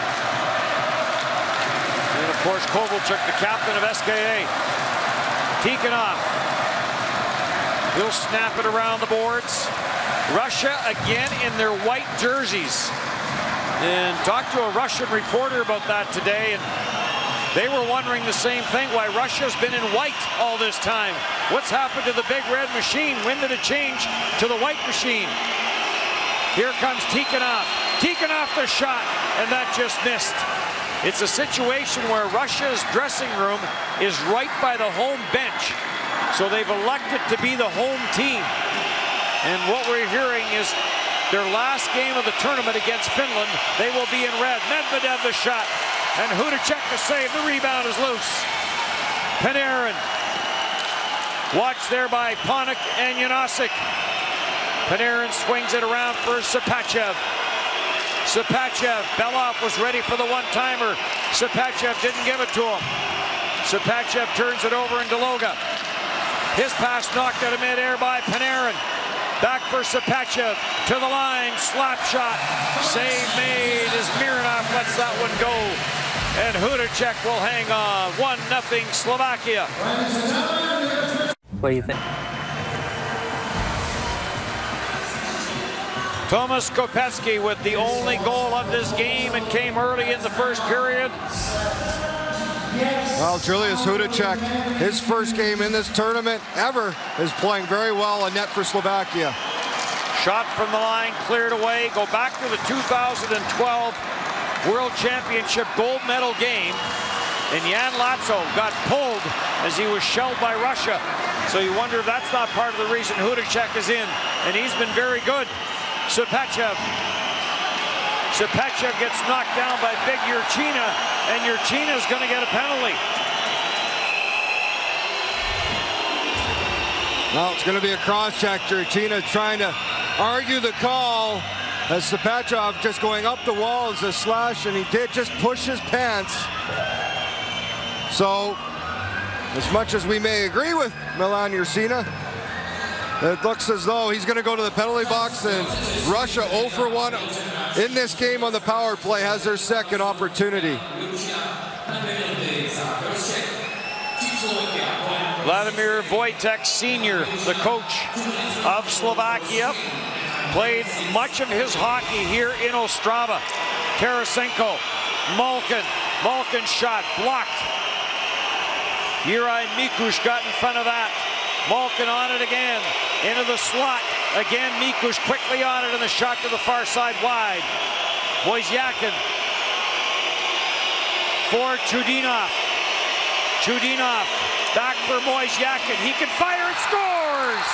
And of course, Kovalchuk, the captain of S K A. Tikhonov. He'll snap it around the boards. Russia again in their white jerseys. And talked to a Russian reporter about that today, and they were wondering the same thing, why Russia's been in white all this time. What's happened to the big red machine? When did it change to the white machine? Here comes Tikhonov. Tikhonov the shot, and that just missed. It's a situation where Russia's dressing room is right by the home bench. So they've elected to be the home team. And what we're hearing is their last game of the tournament against Finland, they will be in red. Medvedev the shot, and Hudacek the save. The rebound is loose. Panarin. Watched there by Panik and Janosic. Panarin swings it around for Sapachev. Sapachev, Belov was ready for the one-timer. Sapachev didn't give it to him. Sapachev turns it over in Deloga. His pass knocked out of midair by Panarin. Back for Sapachev, to the line, slap shot. Save made as Mironov lets that one go. And Hudacek will hang on. one nothing Slovakia. What do you think? Tomas Kopecky with the only goal of this game. It came early in the first period. Well, Julius Hudacek, his first game in this tournament ever, is playing very well, a net for Slovakia. Shot from the line, cleared away. Go back to the two thousand twelve World Championship gold medal game. And Jan Latso got pulled as he was shelled by Russia. So you wonder if that's not part of the reason Hudacek is in. And he's been very good. Sapachev. Sapachev gets knocked down by Big Yurchina, and Yurchina's going to get a penalty. Well, it's going to be a cross-check. Yurchina trying to argue the call as Sapachev just going up the wall as a slash, and he did just push his pants. So, as much as we may agree with Milan Yurchina, it looks as though he's going to go to the penalty box, and Russia zero for one in this game on the power play has their second opportunity. Vladimir Wojtek Senior, the coach of Slovakia, played much of his hockey here in Ostrava. Tarasenko, Malkin, Malkin's shot blocked. Juraj Mikuš got in front of that. Malkin on it again, into the slot. Again, Mikuš quickly on it, and the shot to the far side wide. Wojciakin for Chudinov. Chudinov back for Wojciakin. He can fire and scores!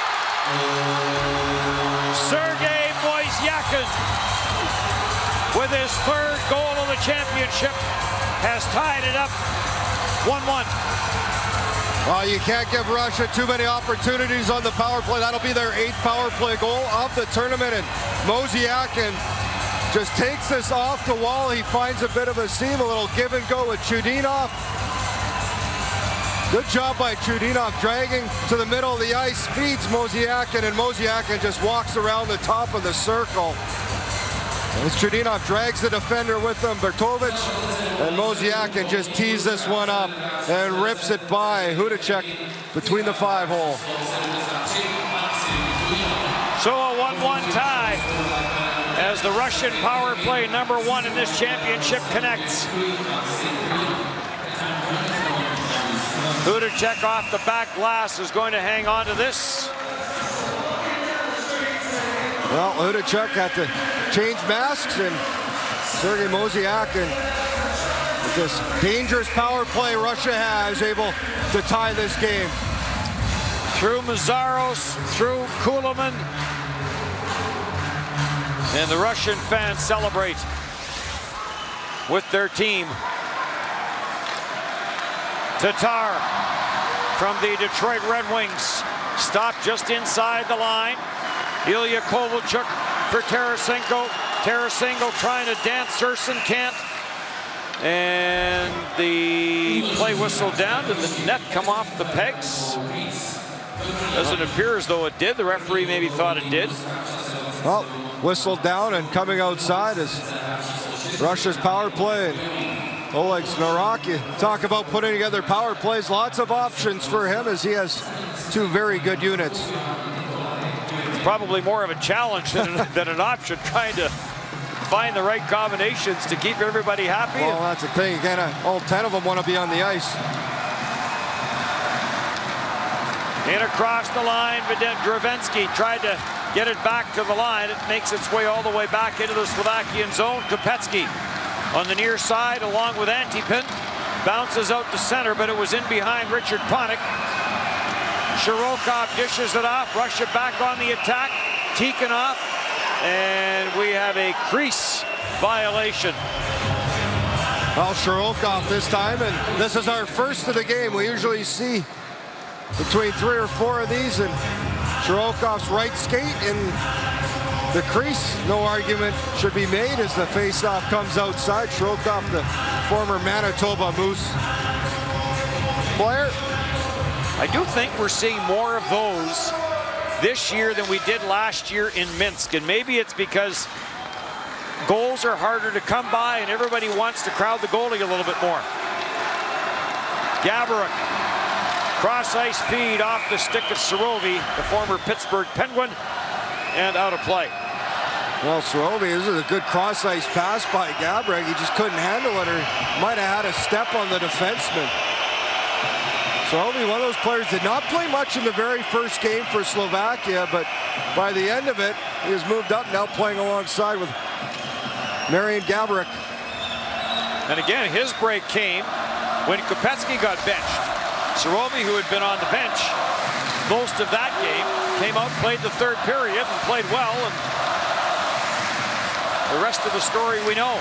Sergei Wojciakin, with his third goal of the championship, has tied it up one one. Well, you can't give Russia too many opportunities on the power play. That'll be their eighth power play goal of the tournament. And Wojciakin just takes this off the wall. He finds a bit of a seam, a little give and go with Chudinov. Good job by Chudinov, dragging to the middle of the ice, feeds Wojciakin, and Wojciakin just walks around the top of the circle. As Chudinov drags the defender with him, Bertovic, and Wojciakin just tees this one up and rips it by Hudacek between the five hole. So a one one tie as the Russian power play number one in this championship connects. Hudacek off the back glass is going to hang on to this. Well, Hudacek had to change masks, and Sergei Wojciakin, with this dangerous power play Russia has, able to tie this game. Through Mazaros, through Kulemin, and the Russian fans celebrate with their team. Tatar from the Detroit Red Wings stopped just inside the line. Ilya Kovalchuk for Tarasenko. Tarasenko trying to dance, Surson can't. And the play whistle down. Did the net come off the pegs? Doesn't appear as though it did. The referee maybe thought it did. Well, whistled down, and coming outside is Russia's power play. Oleg Snarak, you talk about putting together power plays. Lots of options for him as he has two very good units. Probably more of a challenge than, an, than an option, trying to find the right combinations to keep everybody happy. Well, that's the thing. Again, all ten of them want to be on the ice. In across the line, Dravensky tried to get it back to the line. It makes its way all the way back into the Slovakian zone. Kopetsky on the near side along with Antipin. Bounces out to center, but it was in behind Richard Panik. Shirokov dishes it off. Russia back on the attack. Tikhonov. And we have a crease violation. Well, Shirokov this time, and this is our first of the game. We usually see between three or four of these, and Shirokov's right skate in the crease. No argument should be made as the faceoff comes outside. Shirokov, the former Manitoba Moose player. I do think we're seeing more of those this year than we did last year in Minsk, and maybe it's because goals are harder to come by and everybody wants to crowd the goalie a little bit more. Gaborik, cross ice feed off the stick of Surovi, the former Pittsburgh Penguin, and out of play. Well, Surovi, this is a good cross ice pass by Gaborik. He just couldn't handle it, or might have had a step on the defenseman. Surovi, one of those players, did not play much in the very first game for Slovakia, but by the end of it, he has moved up, now playing alongside with Marian Gaborik. And again, his break came when Kopetsky got benched. Surovi, who had been on the bench most of that game, came out, played the third period, and played well, and the rest of the story we know.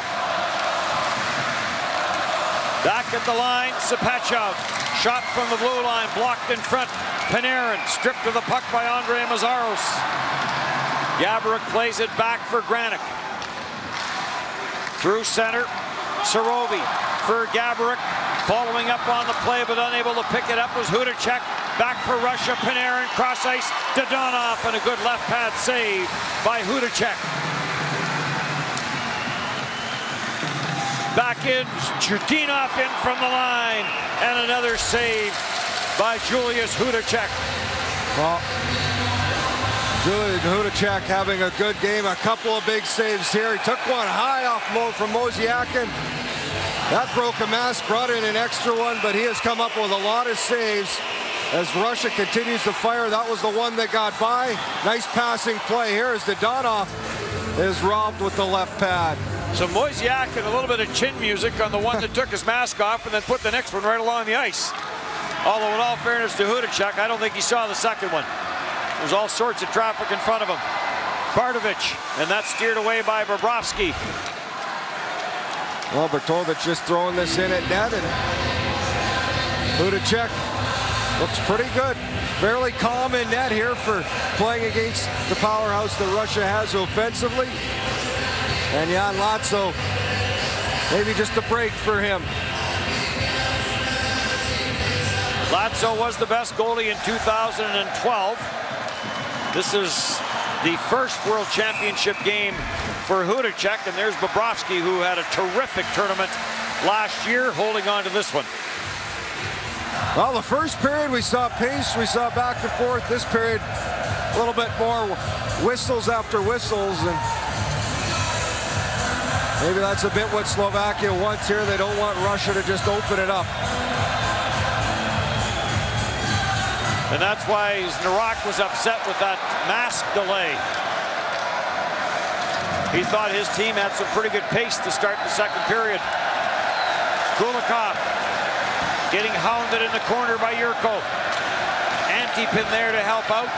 Back at the line, Sapachov. Shot from the blue line, blocked in front. Panarin stripped of the puck by Andre Mazaros. Gaborik plays it back for Granick. Through center, Surovi for Gaborik. Following up on the play, but unable to pick it up was Hudacek. Back for Russia, Panarin, cross ice, Dodonov, and a good left pad save by Hudacek. Back in, Chutinov in from the line, and another save by Julius Hudacek. Well, Julius Hudacek having a good game, a couple of big saves here. He took one high off Mo from Mosiakin. That broke a mask, brought in an extra one, but he has come up with a lot of saves as Russia continues to fire. That was the one that got by. Nice passing play here as Dodonov is robbed with the left pad. So Mosiakin, a little bit of chin music on the one that took his mask off and then put the next one right along the ice. Although in all fairness to Hudacek, I don't think he saw the second one. There's all sorts of traffic in front of him. Bartovich, and that's steered away by Bobrovsky. Well, Bertovich just throwing this in at net, and Hudacek looks pretty good. Fairly calm in net here for playing against the powerhouse that Russia has offensively. And Jan Latso, maybe just a break for him. Latso was the best goalie in two thousand twelve. This is the first World Championship game for Hudacek, and there's Bobrovsky, who had a terrific tournament last year, holding on to this one. Well, the first period we saw pace, we saw back and forth. This period, a little bit more whistles after whistles, and maybe that's a bit what Slovakia wants here. They don't want Russia to just open it up. And that's why Znarak was upset with that mask delay. He thought his team had some pretty good pace to start the second period. Kulikov getting hounded in the corner by Yurko. Antipin there to help out.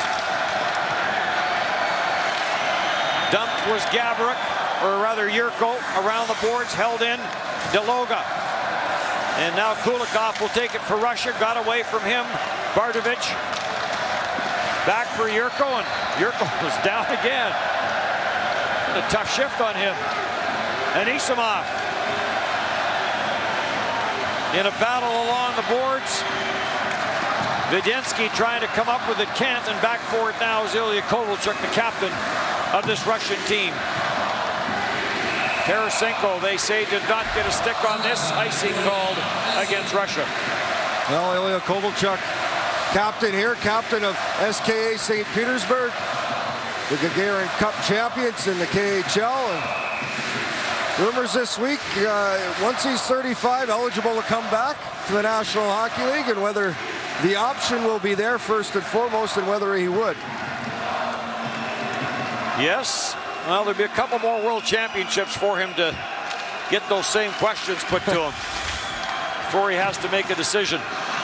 Dumped was Gaborik, or rather Yurko, around the boards, held in Deloga. And now Kulikov will take it for Russia. Got away from him. Bartovich back for Yurko, and Yurko was down again. A tough shift on him. And Isamov in a battle along the boards. Vedensky trying to come up with it, can't, and back for it now is Ilya Kovalchuk, the captain of this Russian team. Tarasenko, they say, did not get a stick on this. Icing called against Russia. Well, Ilya Kovalchuk, captain here, captain of S K A Saint Petersburg, the Gagarin Cup champions in the K H L. And rumors this week, uh, once he's thirty-five, eligible to come back to the National Hockey League, and whether the option will be there first and foremost, and whether he would. Yes. Well, there'll be a couple more world championships for him to get those same questions put to him before he has to make a decision.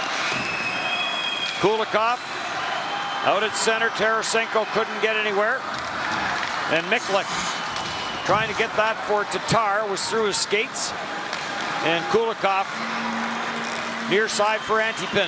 Kulikov out at center. Tarasenko couldn't get anywhere. And Miklik trying to get that for Tatar, was through his skates. And Kulikov near side for Antipin.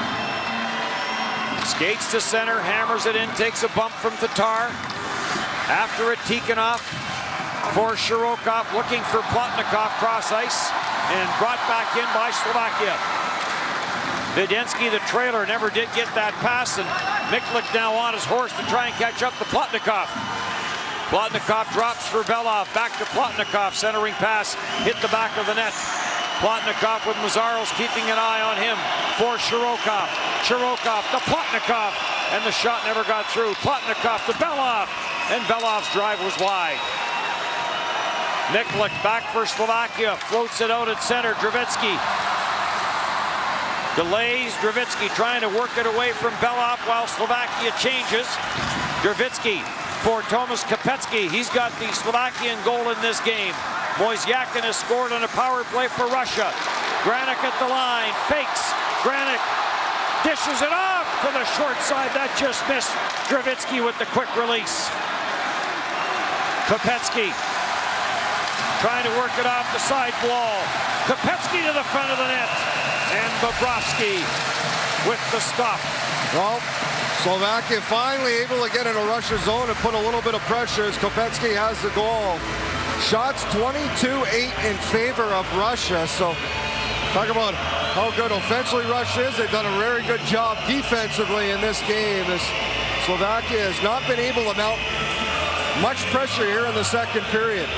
Skates to center, hammers it in, takes a bump from Tatar. After it, Tikhonov for Shirokov, looking for Plotnikov cross ice, and brought back in by Slovakia. Vedensky, the trailer, never did get that pass, and Miklik now on his horse to try and catch up to Plotnikov. Plotnikov drops for Belov, back to Plotnikov, centering pass, hit the back of the net. Plotnikov with Mazaros keeping an eye on him for Shirokov. Shirokov to Plotnikov, and the shot never got through. Plotnikov to Belov, and Belov's drive was wide. Miklik back for Slovakia, floats it out at center. Dravitsky delays. Dravitsky trying to work it away from Belov while Slovakia changes. Dravitsky for Tomas Kopecky. He's got the Slovakian goal in this game. Moisyakin has scored on a power play for Russia. Granic at the line, fakes. Granic dishes it off to the short side. That just missed. Dravitsky with the quick release. Kopecky trying to work it off the side wall. Kopecky to the front of the net. And Bobrovsky with the stop. Well, Slovakia finally able to get in a Russia zone and put a little bit of pressure as Kopecky has the goal. Shots twenty-two eight in favor of Russia. So talk about how good offensively Russia is. They've done a very good job defensively in this game, as Slovakia has not been able to mount much pressure here in the second period.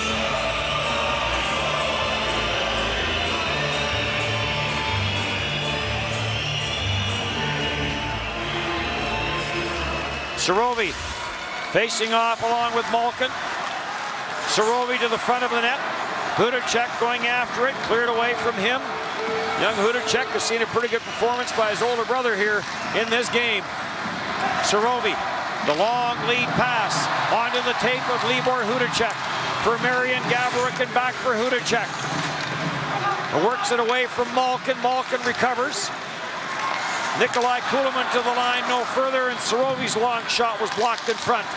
Sarovi facing off along with Malkin. Sarovi to the front of the net. Hudacek going after it, cleared away from him. Young Hudacek has seen a pretty good performance by his older brother here in this game. Sarovi, the long lead pass onto the tape of Libor Hudacek for Marian Gaborik, and back for Hudacek. Works it away from Malkin. Malkin recovers. Nikolai Kulemin to the line, no further, and Sarovi's long shot was blocked in front.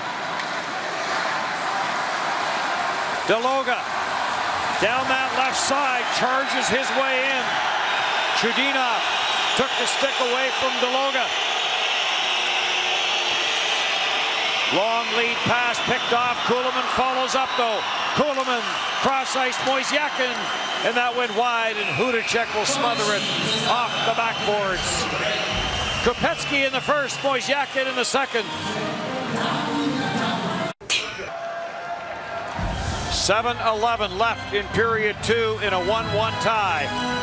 Deloga down that left side, charges his way in. Chudinov took the stick away from Deloga. Long lead pass picked off. Kulemin follows up though. Kulemin cross ice, Moisyakin, and that went wide, and Hudacek will smother it off the backboards. Kopecky in the first, Moisyakin in the second. seven eleven left in period two in a one one tie.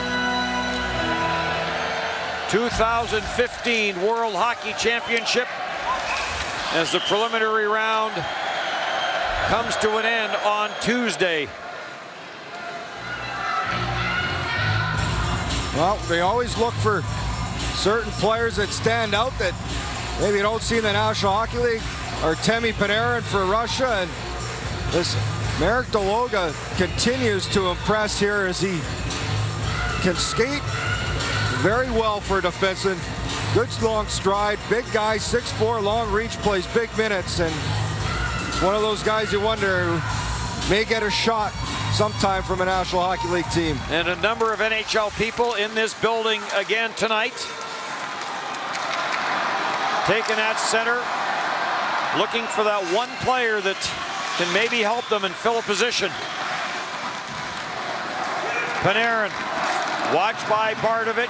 two thousand fifteen World Hockey Championship as the preliminary round comes to an end on Tuesday. Well, they always look for certain players that stand out that maybe you don't see in the National Hockey League. Artemi Panarin for Russia, and this Marek Deloga continues to impress here as he can skate very well for a defenseman. Good long stride, big guy, six four, long reach, plays big minutes, and one of those guys you wonder may get a shot sometime from a National Hockey League team. And a number of N H L people in this building again tonight. Taken at center, looking for that one player that can maybe help them and fill a position. Panarin Watched by Bardovich.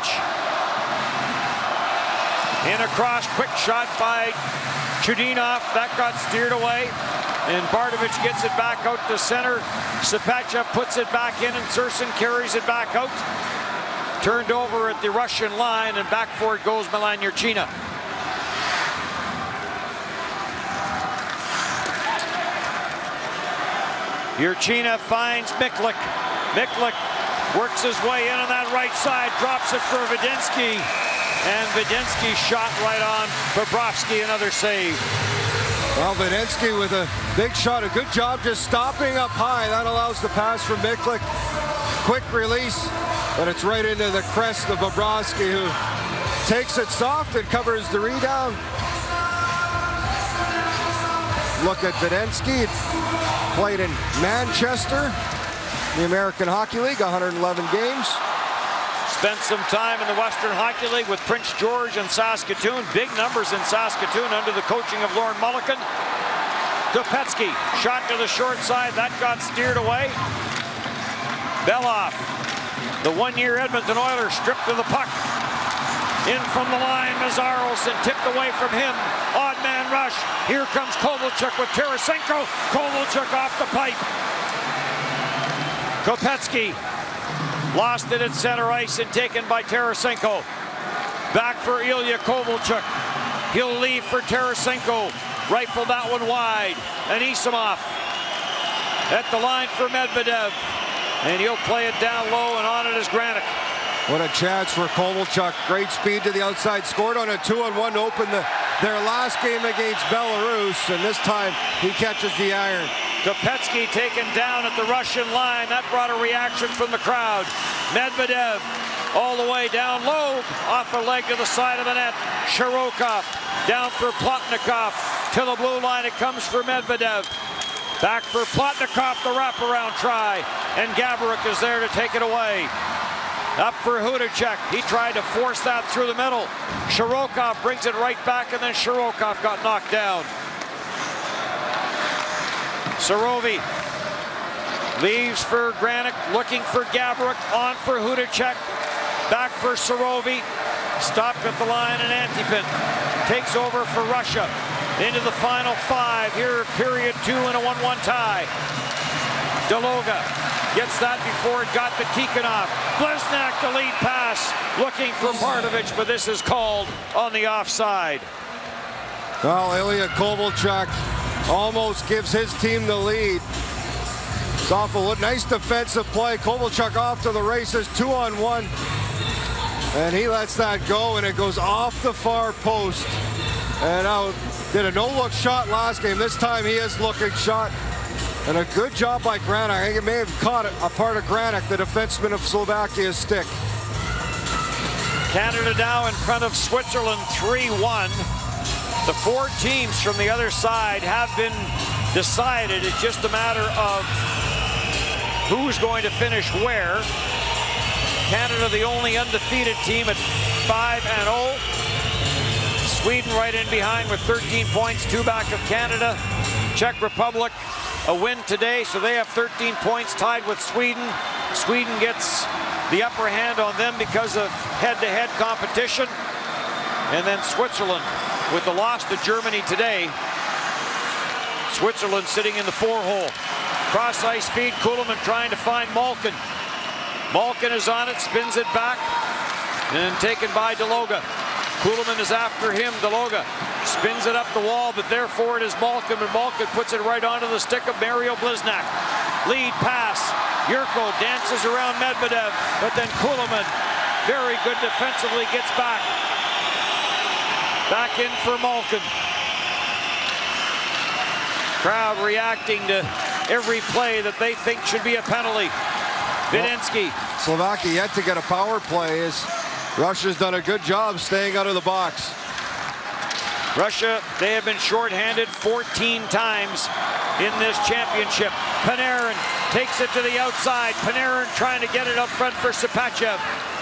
In across, quick shot by Chudinov. That got steered away. And Bardovich gets it back out to center. Sapachev puts it back in, and Surson carries it back out. Turned over at the Russian line, and back for it goes Milan Jurčina. Jurčina finds Miklik. Miklik works his way in on that right side, drops it for Vedensky. And Vedensky shot right on Bobrovsky, another save. Well, Vedensky with a big shot. A good job just stopping up high. That allows the pass from Miklik. Quick release, but it's right into the crest of Bobrovsky, who takes it soft and covers the rebound. Look at Vedensky. Played in Manchester, the American Hockey League, one hundred eleven games. Spent some time in the Western Hockey League with Prince George and Saskatoon. Big numbers in Saskatoon under the coaching of Lauren Mulliken. Kopecky, shot to the short side. That got steered away. Beloff, the one-year Edmonton Oilers, stripped to the puck. In from the line, Meszaros, and tipped away from him. Odd man rush. Here comes Kovalchuk with Tarasenko. Kovalchuk off the pipe. Kopecky lost it at center ice and taken by Tarasenko. Back for Ilya Kovalchuk. He'll leave for Tarasenko. Rifle that one wide. Anisimov at the line for Medvedev. And he'll play it down low, and on it is Granick. What a chance for Kovalchuk. Great speed to the outside. Scored on a two-on-one to open the, their last game against Belarus. And this time he catches the iron. Kopecky taken down at the Russian line. That brought a reaction from the crowd. Medvedev all the way down low. Off the leg to the side of the net. Shirokov down for Plotnikov. To the blue line it comes for Medvedev. Back for Plotnikov, the wraparound try. And Gaborik is there to take it away. Up for Hudacek. He tried to force that through the middle. Shirokov brings it right back, and then Shirokov got knocked down. Sarovi leaves for Granick, looking for Gaborik, on for Hudacek. Back for Sarovi. Stopped at the line, and Antipin takes over for Russia. Into the final five here, period two in a one one tie. Deloga gets that before it got to Tikhonov. Blesnak, the lead pass, looking for Bardovich, but this is called on the offside. Well, Ilya Kovalchuk almost gives his team the lead. It's awful. Nice defensive play. Kovalchuk off to the races, two on one. And he lets that go, and it goes off the far post. And now did a no-look shot last game. This time he is looking shot. And a good job by Granick. I think it may have caught a part of Granick, the defenseman of Slovakia's stick. Canada now in front of Switzerland three one. The four teams from the other side have been decided. It's just a matter of who's going to finish where. Canada the only undefeated team at five and oh. Sweden right in behind with thirteen points, two back of Canada. Czech Republic a win today, so they have thirteen points, tied with Sweden. Sweden gets the upper hand on them because of head-to-head competition. And then Switzerland with the loss to Germany today. Switzerland sitting in the four-hole. Cross-ice feed, Kuhlman trying to find Malkin. Malkin is on it, spins it back, and taken by Deloga. Kuhlman is after him. Deloga spins it up the wall, but therefore it is Malkin, and Malkin puts it right onto the stick of Mario Blesnak. Lead pass. Yurko dances around Medvedev, but then Kuhlman, very good defensively, gets back. Back in for Malkin. Crowd reacting to every play that they think should be a penalty. Vedensky. Well, Slovakia yet to get a power play as Russia's done a good job staying out of the box. Russia, they have been shorthanded fourteen times in this championship. Panarin takes it to the outside. Panarin trying to get it up front for Sapachev.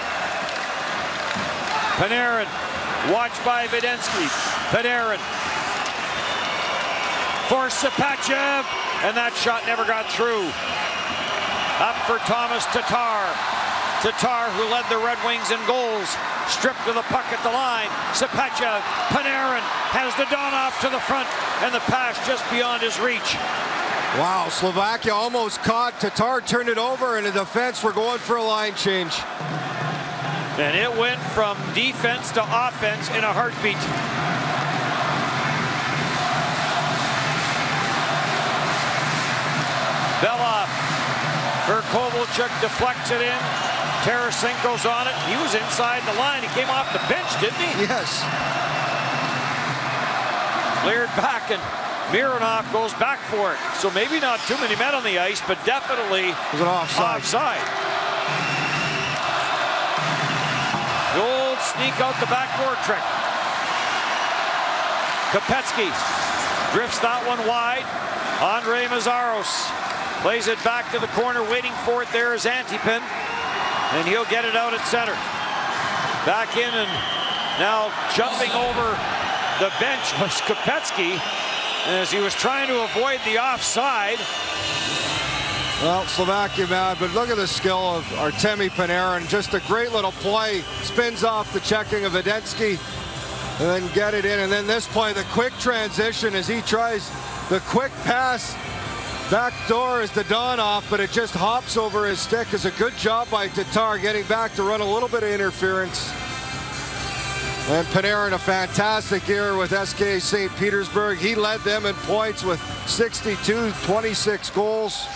Panarin, watched by Vedensky. Panarin for Sapachev, and that shot never got through. Up for Thomas Tatar. Tatar, who led the Red Wings in goals, stripped of the puck at the line. Sapecha, Panarin has Dadonov to the front, and the pass just beyond his reach. Wow, Slovakia almost caught. Tatar turned it over, and the defense were going for a line change. And it went from defense to offense in a heartbeat. Belov for Kovalchuk, deflects it in. Tarasenko's on it. He was inside the line. He came off the bench, didn't he? Yes. Cleared back, and Mironov goes back for it. So maybe not too many men on the ice, but definitely it was an offside. offside. The old sneak out the backdoor trick. Kopecky drifts that one wide. Andre Meszaros plays it back to the corner. Waiting for it there is Antipin, and he'll get it out at center. Back in, and now jumping over the bench was Kopecky as he was trying to avoid the offside. Well, Slovakia mad, but look at the skill of Artemi Panarin. Just a great little play. Spins off the checking of Vedensky, and then get it in. And then this play, the quick transition as he tries the quick pass. Back door is Dadonov, but it just hops over his stick. It's a good job by Tatar getting back to run a little bit of interference. And Panarin, a fantastic year with S K A Saint Petersburg. He led them in points with sixty-two, twenty-six goals.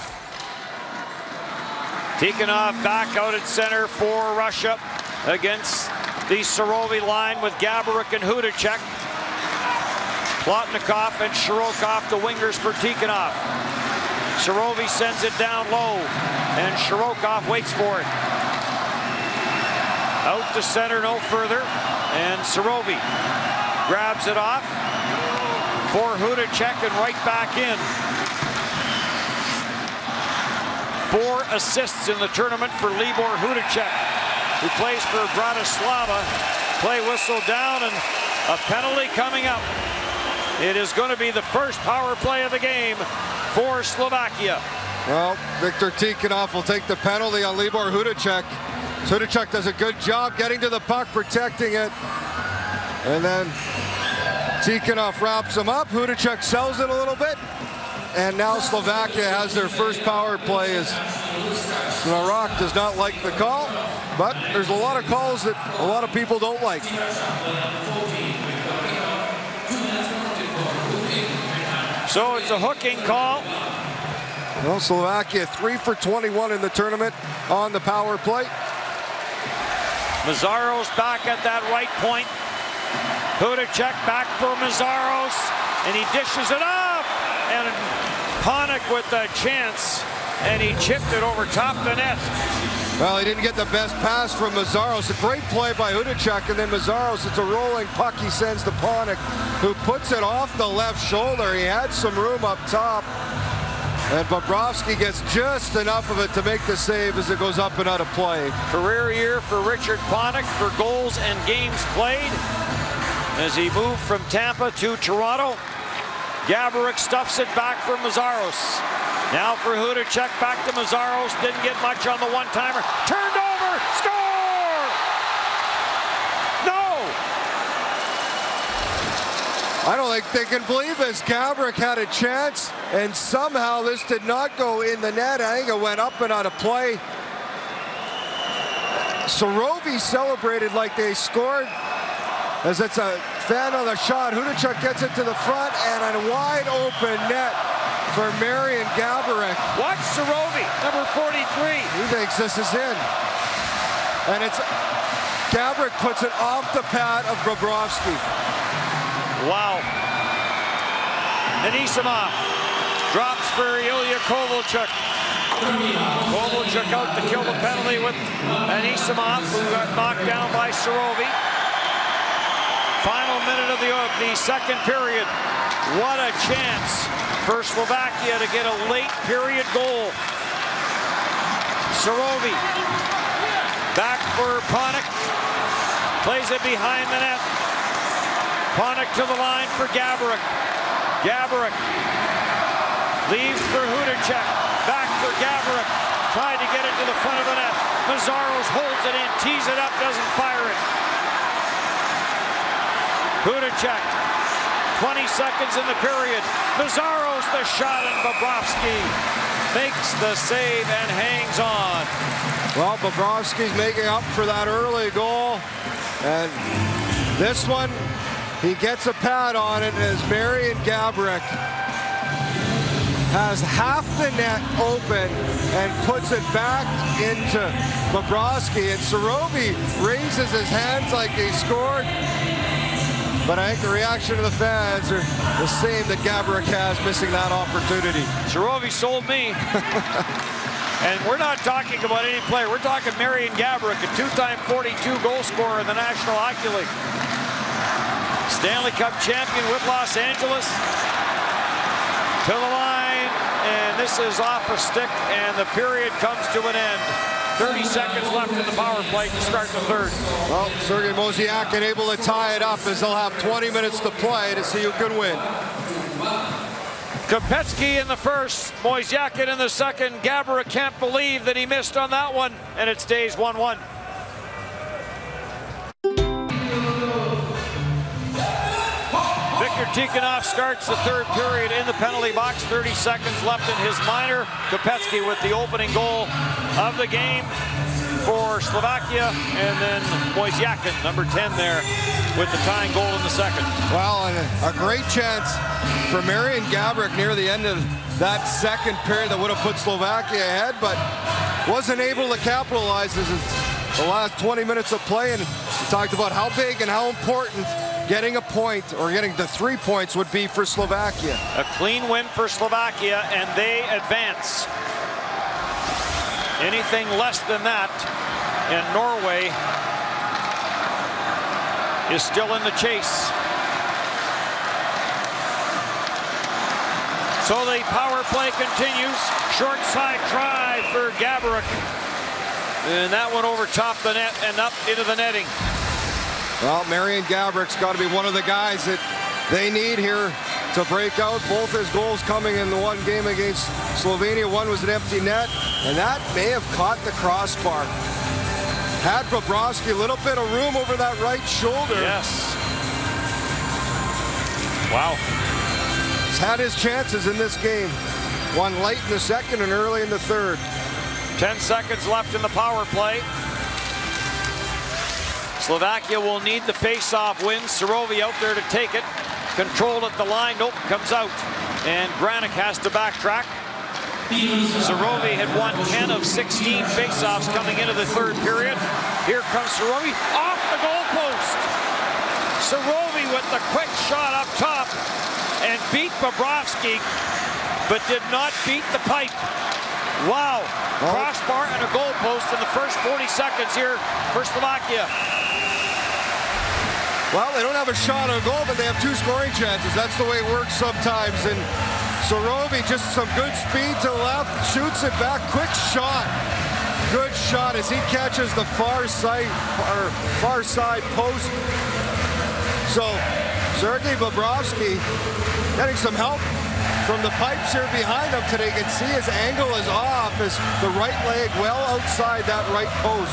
Tikhonov back out at center for Russia against the Surovy line with Gaborik and Hudacek. Plotnikov and Shirokov, the wingers for Tikhonov. Surovy sends it down low, and Shirokov waits for it. Out to center, no further, and Surovy grabs it off for Hudacek and right back in. Four assists in the tournament for Libor Hudacek, who plays for Bratislava. Play whistle down, and a penalty coming up. It is going to be the first power play of the game for Slovakia. Well, Viktor Tikhonov will take the penalty on Libor Hudacek. Hudacek does a good job getting to the puck, protecting it. And then Tikhonov wraps him up. Hudacek sells it a little bit. And now Slovakia has their first power play as Maroc does not like the call. But there's a lot of calls that a lot of people don't like. So it's a hooking call. Well, Slovakia three for twenty-one in the tournament on the power play. Meszaros back at that right point. Hudacek back for Meszaros, and he dishes it off. And Panik with a chance, and he chipped it over top the net. Well, he didn't get the best pass from Meszaros. A great play by Hudacek, and then Meszaros, it's a rolling puck he sends to Panik, who puts it off the left shoulder. He had some room up top, and Bobrovsky gets just enough of it to make the save as it goes up and out of play. Career year for Richard Panik for goals and games played as he moved from Tampa to Toronto. Gaborik stuffs it back for Meszaros. Now for Hudacek, back to Meszaros. Didn't get much on the one-timer. Turned over, score! No! I don't think they can believe this. Gaborik had a chance, and somehow this did not go in the net. I think it went up and out of play. Surovy celebrated like they scored, as it's a fan on the shot. Hudacek gets it to the front, and a wide open net for Marian Gaborik. Watch Surovy, number forty-three. He thinks this is in. And it's Gaborik puts it off the pad of Bobrovsky. Wow. Anisimov drops for Ilya Kovalchuk. Kovalchuk out to kill the penalty with Anisimov, who got knocked down by Surovy. Final minute of the, of the second period. What a chance for Slovakia to get a late period goal. Surovy back for Panik. Plays it behind the net. Panik to the line for Gaborik. Gaborik leaves for Hudacek. Back for Gaborik. tried to get it to the front of the net. Meszaros holds it in, tees it up, doesn't fire it. Hudacek, twenty seconds in the period. Meszaros the shot, and Bobrovsky makes the save and hangs on. Well, Bobrovsky's making up for that early goal. And this one, he gets a pad on it as Marian Gaborik has half the net open and puts it back into Bobrovsky. And Surovi raises his hands like he scored. But I think the reaction of the fans are the same that Gaborik has, missing that opportunity. Surovi sold me. And we're not talking about any player. We're talking Marian Gaborik, a two-time forty-two goal scorer in the National Hockey League. Stanley Cup champion with Los Angeles. To the line, and this is off a stick, and the period comes to an end. thirty seconds left in the power play to start the third. Well, Sergei Mozyakin able to tie it up as they'll have twenty minutes to play to see who can win. Kopetsky in the first, Mozyakin in the second. Gaborik can't believe that he missed on that one, and it stays one one. Viktor Tikhonov starts the third period in the penalty box. thirty seconds left in his minor. Kopetsky with the opening goal of the game for Slovakia, and then Mozyakin, number ten there, with the tying goal in the second. Well, and a great chance for Marian Gaborik near the end of that second period that would have put Slovakia ahead, but wasn't able to capitalize as the last twenty minutes of play. And we talked about how big and how important getting a point or getting the three points would be for Slovakia. A clean win for Slovakia, and they advance. Anything less than that, and Norway is still in the chase. So the power play continues. Short side try for Gaborik. And that one over top the net and up into the netting. Well, Marian Gaborik's got to be one of the guys that they need here to break out. Both his goals coming in the one game against Slovenia. One was an empty net, and that may have caught the crossbar. Had Bobrovsky a little bit of room over that right shoulder. Yes. Wow. He's had his chances in this game. One late in the second and early in the third. Ten seconds left in the power play. Slovakia will need the face-off win. Surovi out there to take it. Controlled at the line. Nope, comes out. And Granic has to backtrack. Surovi had won ten of sixteen face-offs coming into the third period. Here comes Surovi off the goalpost. Surovi with the quick shot up top and beat Bobrovsky, but did not beat the pipe. Wow. Crossbar and a goalpost in the first forty seconds here for Slovakia. Well, they don't have a shot on goal, but they have two scoring chances. That's the way it works sometimes. And Surovi, just some good speed to the left, shoots it back, quick shot. Good shot as he catches the far side, or far side post. So Sergei Bobrovsky getting some help from the pipes here behind him today. You can see his angle is off as the right leg well outside that right post.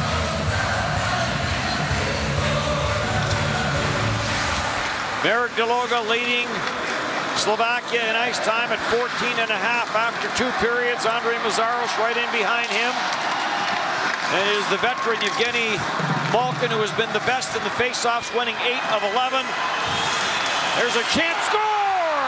Marek Deloga leading Slovakia in ice time at fourteen and a half after two periods. Andrei Meszaros right in behind him. And it is the veteran Evgeny Malkin who has been the best in the faceoffs, winning eight of eleven. There's a chance, score!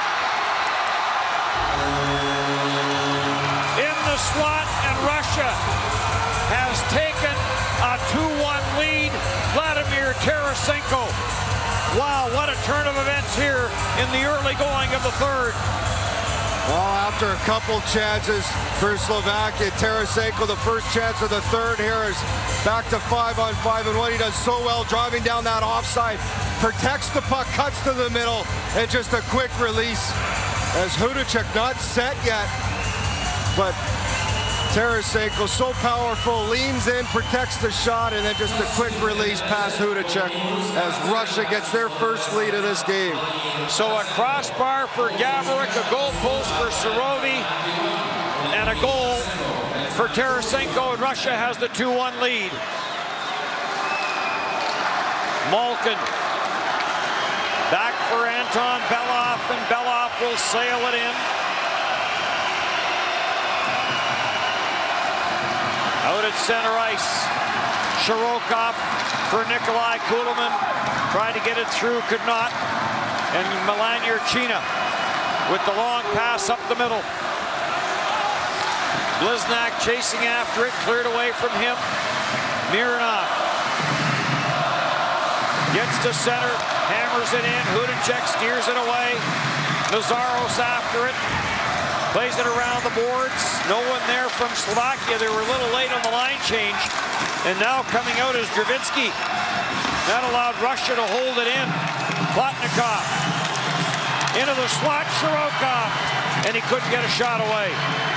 In the slot, and Russia has taken a two one lead. Vladimir Tarasenko. Wow, what a turn of events here in the early going of the third. Well, after a couple chances for Slovakia, Tarasenko, the first chance of the third here is back to five on five, and what he does so well, driving down that offside, protects the puck, cuts to the middle, and just a quick release as Hudacek not set yet, but Tarasenko so powerful, leans in, protects the shot, and then just a quick release past Hudacek as Russia gets their first lead of this game. So a crossbar for Gaborik, a goal post for Surovi, and a goal for Tarasenko, and Russia has the two one lead. Malkin back for Anton Belov, and Belov will sail it in. Out at center ice, Shirokov for Nikolai Kulemin. Tried to get it through, could not. And Milan Jurčina with the long pass up the middle. Bliznak chasing after it, cleared away from him. Mironov gets to center, hammers it in. Hudacek steers it away. Nazaros after it. Plays it around the boards. No one there from Slovakia. They were a little late on the line change. And now coming out is Dravitsky. That allowed Russia to hold it in. Plotnikov into the slot, Shirokov, and he couldn't get a shot away.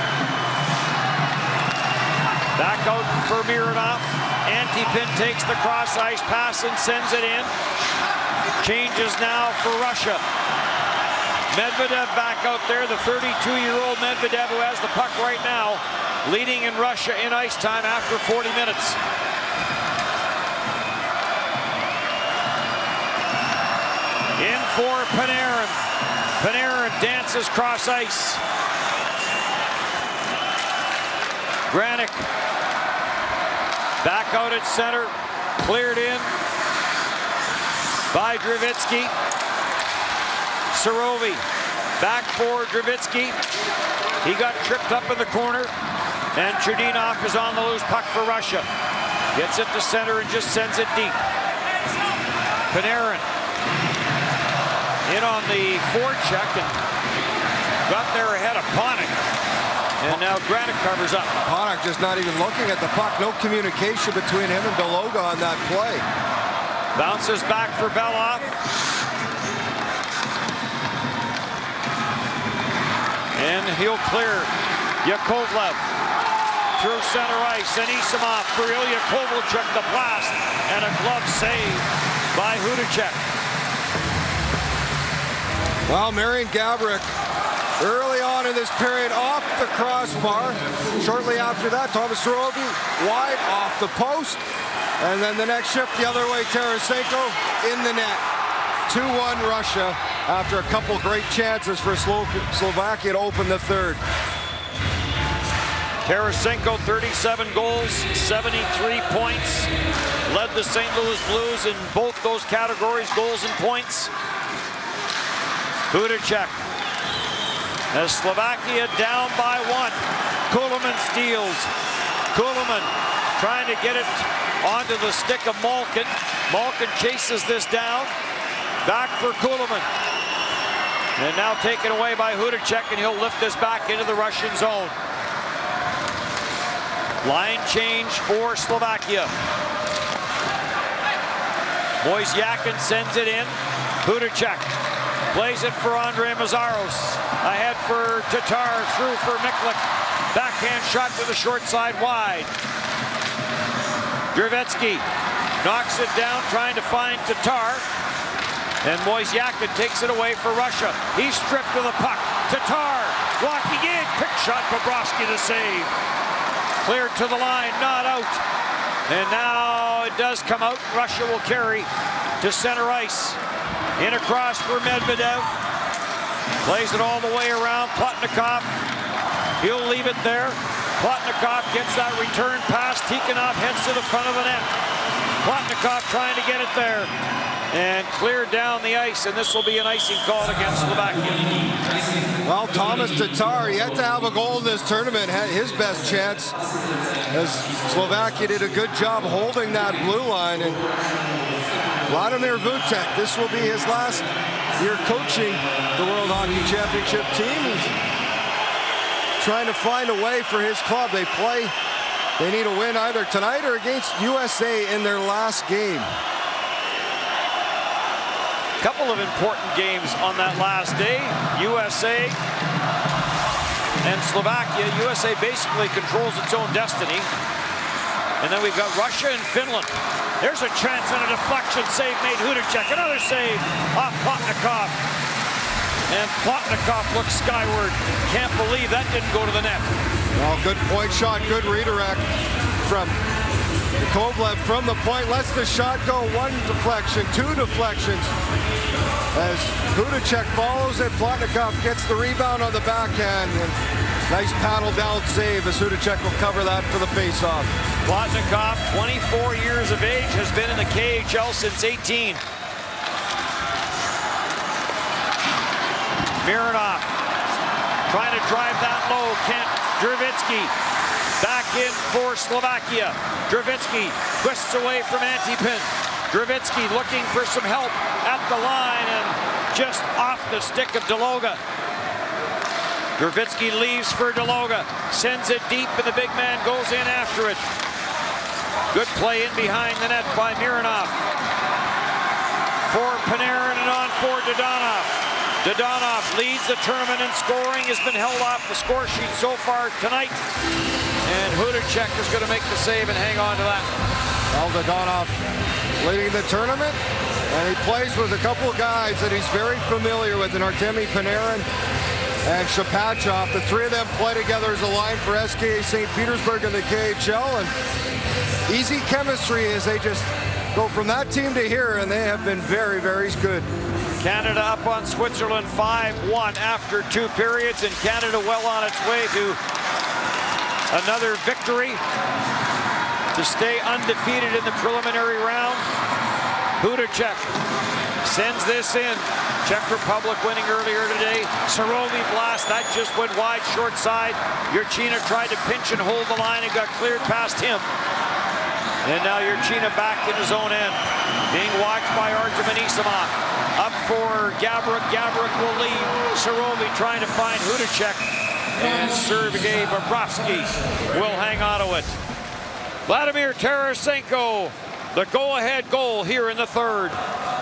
Back out for Mironov. Antipin takes the cross ice pass and sends it in. Changes now for Russia. Medvedev back out there, the thirty-two-year-old Medvedev who has the puck right now, leading in Russia in ice time after forty minutes. In for Panarin. Panarin dances cross ice. Granick back out at center, cleared in by Dravitsky. Sarovi back for Dravitsky. He got tripped up in the corner, and Chudinov is on the loose. Puck for Russia. Gets it to center and just sends it deep. Panarin in on the forecheck and got there ahead of Panik. And now Granick covers up. Panik just not even looking at the puck. No communication between him and Beloga on that play. Bounces back for Belov. And he'll clear Yakovlev through center ice. And Isamov for Ilya Kovalchuk, the blast. And a glove save by Hudacek. Well, Marian Gaborik early on in this period off the crossbar. Shortly after that, Thomas Sarovi wide off the post. And then the next shift the other way, Tarasenko in the net. two one Russia after a couple great chances for Slo Slovakia to open the third. Tarasenko, thirty-seven goals, seventy-three points. Led the Saint Louis Blues in both those categories, goals and points. Hudacek as Slovakia down by one. Kulemin steals. Kulemin trying to get it onto the stick of Malkin. Malkin chases this down. Back for Kulemin. And now taken away by Hudacek, and he'll lift this back into the Russian zone. Line change for Slovakia. Wojciakin sends it in. Hudacek plays it for Andre Mazaros. Ahead for Tatar, through for Miklik. Backhand shot to the short side wide. Dravetsky knocks it down, trying to find Tatar. And Wojciakin takes it away for Russia. He's stripped of the puck. Tatar blocking in. Quick shot, Bobrovsky to save. Cleared to the line, not out. And now it does come out. Russia will carry to center ice. In across for Medvedev. Plays it all the way around. Plotnikov. He'll leave it there. Plotnikov gets that return pass. Tikhonov heads to the front of the net. Plotnikov trying to get it there. And cleared down the ice, and this will be an icing call against Slovakia. Well, Thomas Tatar yet to have a goal in this tournament, had his best chance as Slovakia did a good job holding that blue line. And Vladimir Vucek, this will be his last year coaching the World Hockey Championship team. He's trying to find a way for his club. They play, they need a win either tonight or against U S A in their last game. Couple of important games on that last day. U S A and Slovakia. U S A basically controls its own destiny. And then we've got Russia and Finland. There's a chance and a deflection save made. Hudacek, another save off Plotnikov. And Plotnikov looks skyward. Can't believe that didn't go to the net. Well, good point shot, good redirect from Kovalev from the point. Lets the shot go. One deflection, two deflections. As Hudacek follows it, Plotnikov gets the rebound on the backhand. And nice paddle down save as Hudacek will cover that for the faceoff. Plotnikov, twenty-four years of age, has been in the K H L since eighteen. Mironov trying to drive that low. Kent Drevitsky back in for Slovakia. Drevitsky twists away from Antipin. Drevitsky looking for some help at the line and just off the stick of Deloga. Drevitsky leaves for Deloga, sends it deep, and the big man goes in after it. Good play in behind the net by Mironov. For Panarin and on for Dodonov. Dodonov leads the tournament in scoring, has been held off the score sheet so far tonight. And Hudacek is going to make the save and hang on to that. Well, Dodonov leading the tournament, and he plays with a couple of guys that he's very familiar with in Artemi Panarin and Shapachov. The three of them play together as a line for S K A Saint Petersburg in the K H L, and easy chemistry as they just go from that team to here, and they have been very, very good. Canada up on Switzerland five one after two periods, and Canada well on its way to another victory to stay undefeated in the preliminary round. Hudacek sends this in. Czech Republic winning earlier today. Sarovi blast, that just went wide short side. Jurčina tried to pinch and hold the line and got cleared past him. And now Jurčina back in his own end, being watched by Artem Anisimov. Up for Gaborik. Gaborik will lead. Sarovi trying to find Hudacek. And Sergei Bobrovsky will hang on to it. Vladimir Tarasenko, the go-ahead goal here in the third.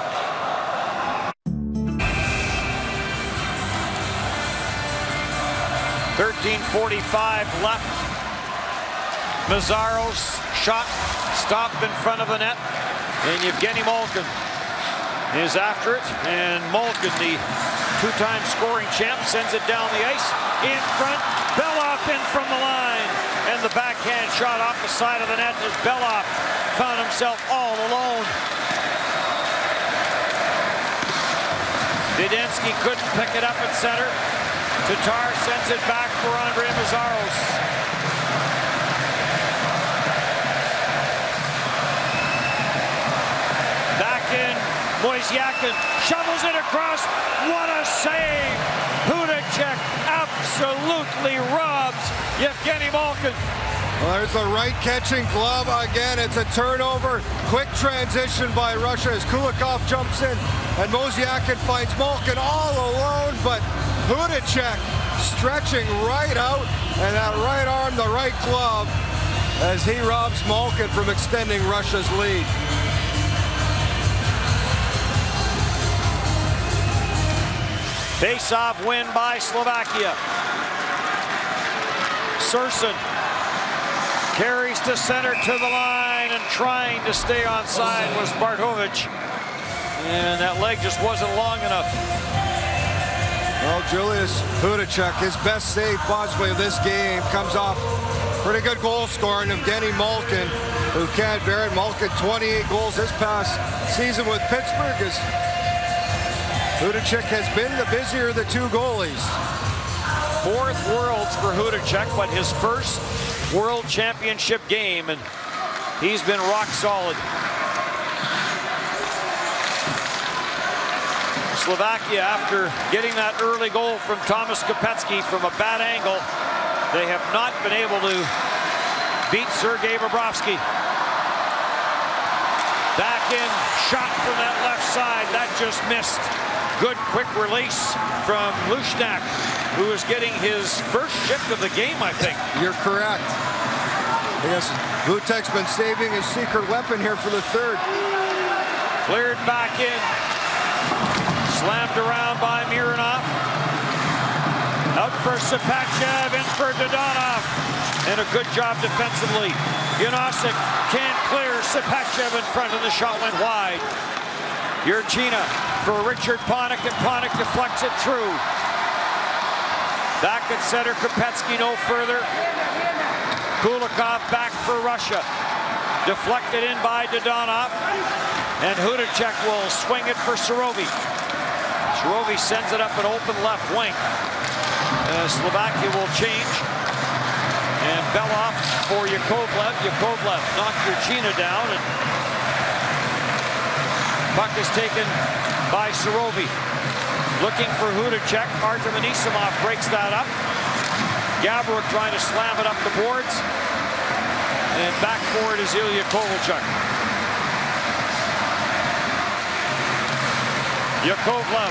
thirteen forty-five left. Mazzaro's shot stopped in front of the net. And Evgeny Malkin is after it, and Malkin, the two-time scoring champ, sends it down the ice. In front, Belov in from the line, and the backhand shot off the side of the net as Belov found himself all alone. Vidensky couldn't pick it up at center. Tatar sends it back for Andrei Mazzaros. Moisyakin shovels it across. What a save! Hudacek absolutely robs Evgeny Malkin. Well, there's the right catching glove again. It's a turnover. Quick transition by Russia as Kulikov jumps in, and Mosyakin finds Malkin all alone, but Hudacek stretching right out, and that right arm, the right glove, as he robs Malkin from extending Russia's lead. Face-off win by Slovakia. Surson carries to center to the line, and trying to stay onside was Barthovich. And that leg just wasn't long enough. Well, Julius Hudacek, his best save possibly of this game, comes off pretty good goal scoring of Evgeny Malkin, who can't bear it. Malkin, twenty-eight goals this past season with Pittsburgh, as Hudacek has been the busier of the two goalies. Fourth Worlds for Hudacek, but his first World Championship game, and he's been rock solid. Slovakia, after getting that early goal from Thomas Kopecky from a bad angle, they have not been able to beat Sergei Bobrovsky. Back in, shot from that left side, that just missed. Good quick release from Lushnak, who is getting his first shift of the game, I think. You're correct. Yes, Hudacek's been saving his secret weapon here for the third. Cleared back in. Slammed around by Mironov. Out for Sapachev, in for Dodonov. And a good job defensively. Janosic can't clear. Sapachev in front, and the shot went wide. Jurčina for Richard Panik, and Panik deflects it through. Back at center, Krupetsky no further. Kulikov back for Russia. Deflected in by Dodonov. And Hudacek will swing it for Surový. Surový sends it up an open left wing. Uh, Slovakia will change. And Belov for Yakovlev. Yakovlev knocked Jurčina down. And puck is taken by Surový. Looking for Hudacek. Artem Anisimov breaks that up. Gaborik trying to slam it up the boards. And back for it is Ilya Kovalchuk. Yakovlev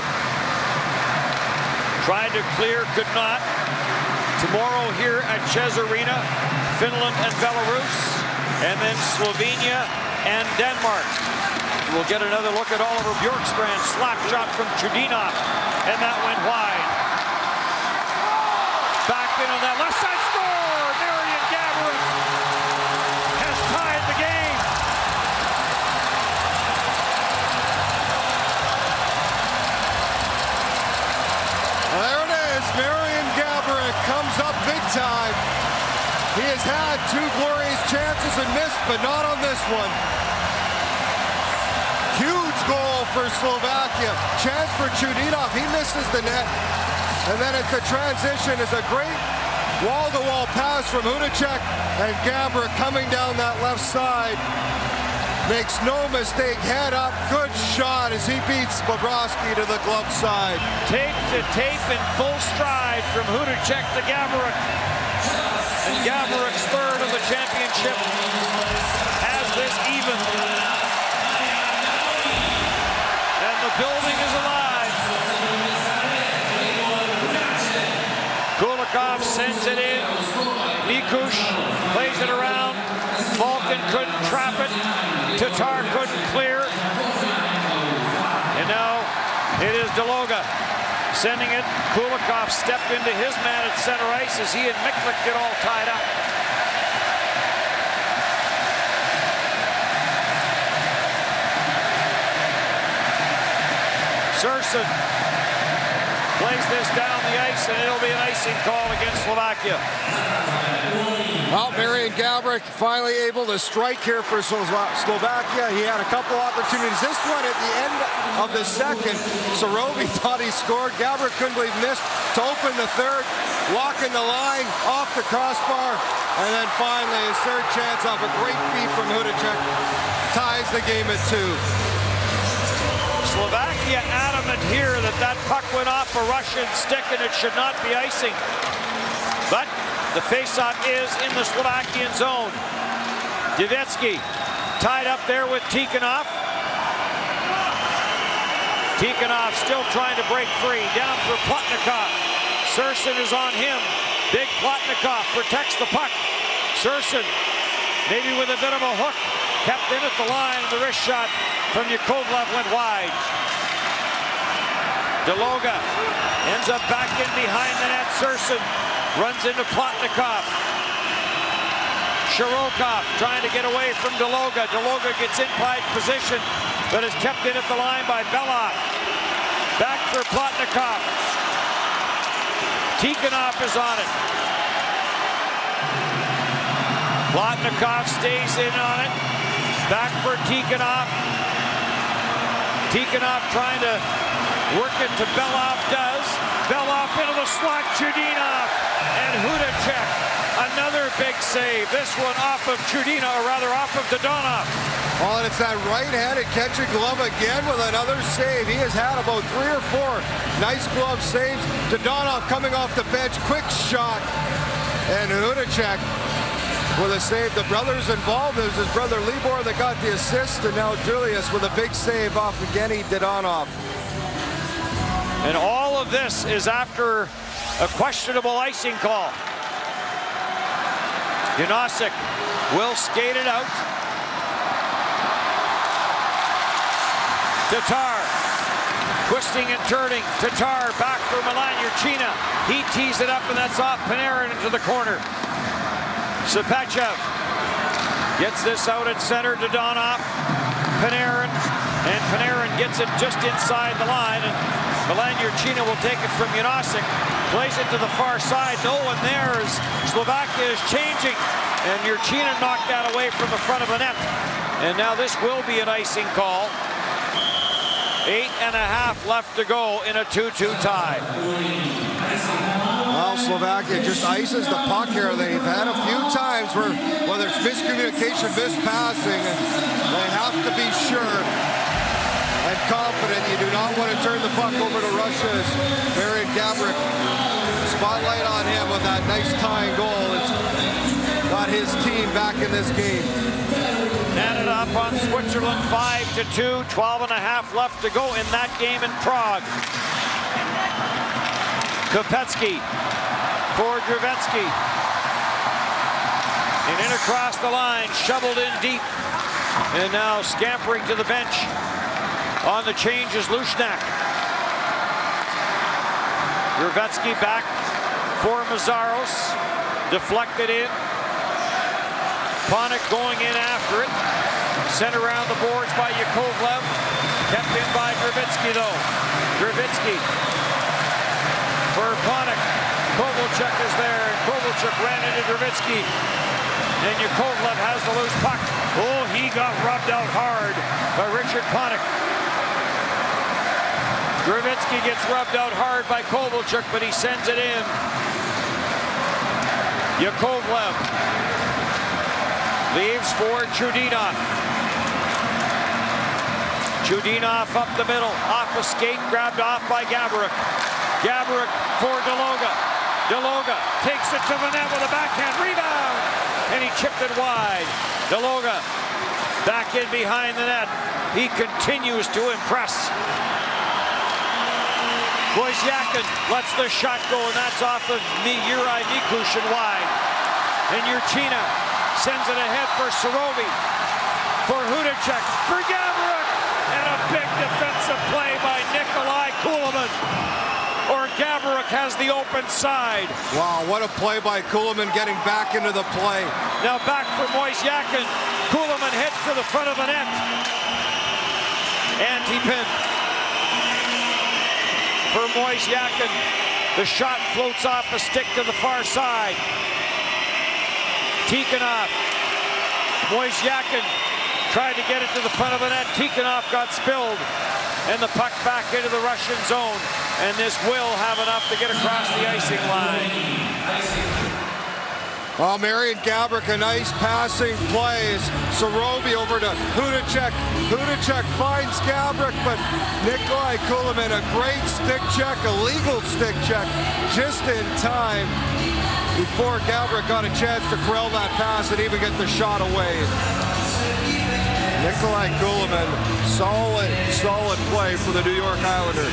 tried to clear, could not. Tomorrow here at Ches Arena, Finland and Belarus, and then Slovenia and Denmark. We'll get another look at Oliver Bjorkstrand. Slap shot from Chudinov, and that went wide. Back in on that left side, score! Marian Gaborik has tied the game. There it is. Marian Gaborik comes up big time. He has had two glorious chances and missed, but not on this one. Huge goal for Slovakia. Chance for Chudinov. He misses the net. And then it's the transition. Is a great wall-to-wall pass from Hudacek, and Gaborik coming down that left side. Makes no mistake, head up, good shot as he beats Bobrovsky to the glove side. Tape to tape in full stride from Hudacek to Gaborik. And Gaborik's third of the championship has this even. And the building is alive. Kulikov sends it in. Mikush plays it around. Malkin couldn't trap it. Tatar couldn't clear. And now it is Deloga sending it. Kulikov stepped into his man at center ice as he and Miklik get all tied up. Surson plays this down the ice, and it'll be an icing call against Slovakia. Well, Marian Gaborik finally able to strike here for Slovakia. He had a couple opportunities. This one at the end of the second, Surový thought he scored. Gaborik couldn't believe missed to open the third, walking the line off the crossbar, and then finally his third chance off a great feed from Hudacek ties the game at two. Slovakia adamant here that that puck went off a Russian stick and it should not be icing. But the faceoff is in the Slovakian zone. Devetsky tied up there with Tikhonov. Tikhonov still trying to break free. Down for Plotnikov. Surson is on him. Big Plotnikov protects the puck. Surson maybe with a bit of a hook. Kept in at the line, and the wrist shot from Yakovlev went wide. Deloga ends up back in behind the net. Surson runs into Plotnikov. Shirokov trying to get away from Deloga. Deloga gets in wide position, but is kept in at the line by Belov. Back for Plotnikov. Tikhonov is on it. Plotnikov stays in on it. Back for Tikhonov. Tikhonov trying to work it to Belov, does. Belov into the slot, Chudinov, and Hudacek. Another big save. This one off of Chudinov, or rather off of Dodonov. Well, and it's that right-handed catching glove again with another save. He has had about three or four nice glove saves. Dodonov coming off the bench, quick shot. And Hudacek with a save. The brothers involved. It was his brother Libor that got the assist, and now Julius with a big save off Evgeny Dodonov. And all of this is after a questionable icing call. Janosic will skate it out. Tatar twisting and turning. Tatar back for Milan Jurčina. He tees it up, and that's off Panarin into the corner. Sapachev gets this out at center. Dodonov, Panarin, and Panarin gets it just inside the line, and Milan Jurčina will take it from Janosic. Plays it to the far side. No one there as Slovakia is changing. And Jurčina knocked that away from the front of the net. And now this will be an icing call. Eight and a half left to go in a two two tie. Well, Slovakia just ices the puck here. They've had a few times where whether it's miscommunication, mispassing, and they have to be sure and confident. You do not want to turn the puck over to Russia's Marian Gaborik. Spotlight on him with that nice tying goal. It's got his team back in this game. Canada up on Switzerland five to two. twelve and a half left to go in that game in Prague. Kopetsky for Drevetsky. And in across the line, shoveled in deep. And now scampering to the bench. On the change is Lushnak. Drevetsky back for Mazaros. Deflected in. Panik going in after it. Sent around the boards by Yakovlev. Kept in by Drevetsky though. Drevetsky for Panik. Kovalchuk is there. And Kovalchuk ran into Drevetsky. And Yakovlev has the loose puck. Oh, he got rubbed out hard by Richard Panik. Drevetsky gets rubbed out hard by Kovalchuk, but he sends it in. Yakovlev leaves for Chudinov. Chudinov up the middle, off a skate, grabbed off by Gaborik. Gaborik for Deloga. Deloga takes it to the net with a backhand rebound, and he chipped it wide. Deloga back in behind the net. He continues to impress. Wojciakin lets the shot go, and that's off of Juraj Mikushin wide. And Jurčina sends it ahead for Sorovi, for Hudacek, for Gaborik, and a big defensive play by Nikolai Kulemin. Or Gaborik has the open side. Wow, what a play by Kulemin getting back into the play. Now back for Wojciakin. Kulemin hits to the front of the net. Antipin for Wojciakin. The shot floats off a stick to the far side. Tikhonov. Wojciakin tried to get it to the front of the net. Tikhonov got spilled. And the puck back into the Russian zone. And this will have enough to get across the icing line. Well, Marian Gaborik, a nice passing play. Sorovi over to Hudacek. Hudacek finds Gaborik, but Nikolai Kulemin, a great stick check, a legal stick check, just in time before Gaborik got a chance to corral that pass and even get the shot away. Nikolai Kulemin, solid, solid play for the New York Islanders.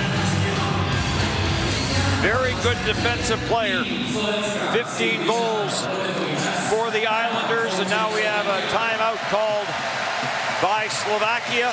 Very good defensive player. fifteen goals for the Islanders, and now we have a timeout called by Slovakia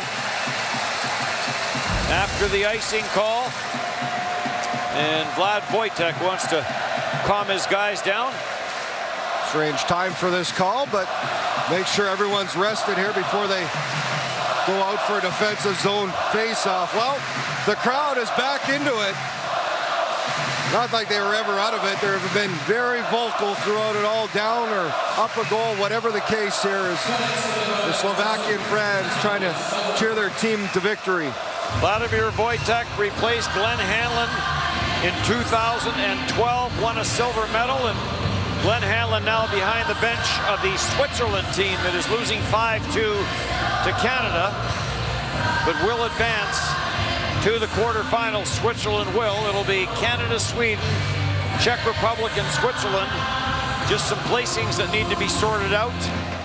after the icing call. And Vlad Wojtek wants to calm his guys down. Strange time for this call, but make sure everyone's rested here before they go out for a defensive zone face-off. Well, the crowd is back into it. Not like they were ever out of it. They've been very vocal throughout it all, down or up a goal, whatever the case here is. The Slovakian fans trying to cheer their team to victory. Vladimir Wojtek replaced Glenn Hanlon in two thousand twelve, won a silver medal, and Glenn Hanlon now behind the bench of the Switzerland team that is losing five two to Canada, but will advance to the quarterfinals. Switzerland will. It'll be Canada, Sweden, Czech Republic, and Switzerland. Just some placings that need to be sorted out.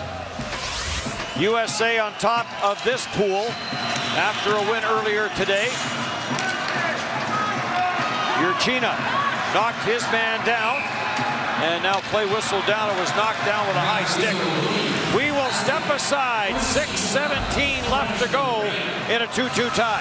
U S A on top of this pool after a win earlier today. Jurčina knocked his man down, and now play whistle down. It was knocked down with a high stick. We will step aside. six seventeen left to go in a two two tie.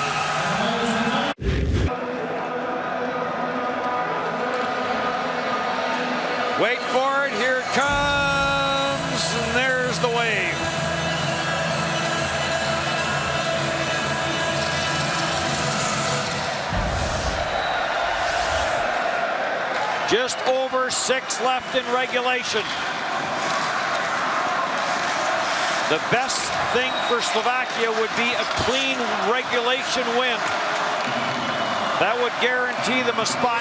Wait for it, here it comes, and there's the wave. Over six left in regulation. The best thing for Slovakia would be a clean regulation win. That would guarantee them a spot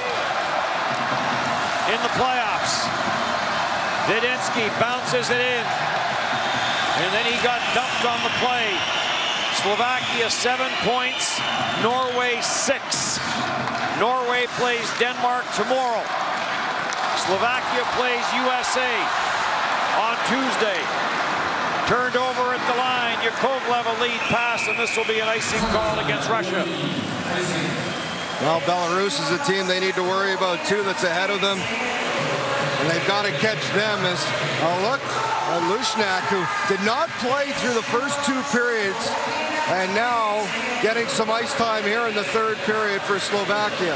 in the playoffs. Vidensky bounces it in. And then he got dumped on the play. Slovakia seven points, Norway six. Norway plays Denmark tomorrow. Slovakia plays U S A on Tuesday. Turned over at the line. Yakovlev a lead pass, and this will be an icing call against Russia. Well, Belarus is a team they need to worry about too, that's ahead of them. And they've got to catch them as, oh look, uh, Lushnak, who did not play through the first two periods, and now getting some ice time here in the third period for Slovakia.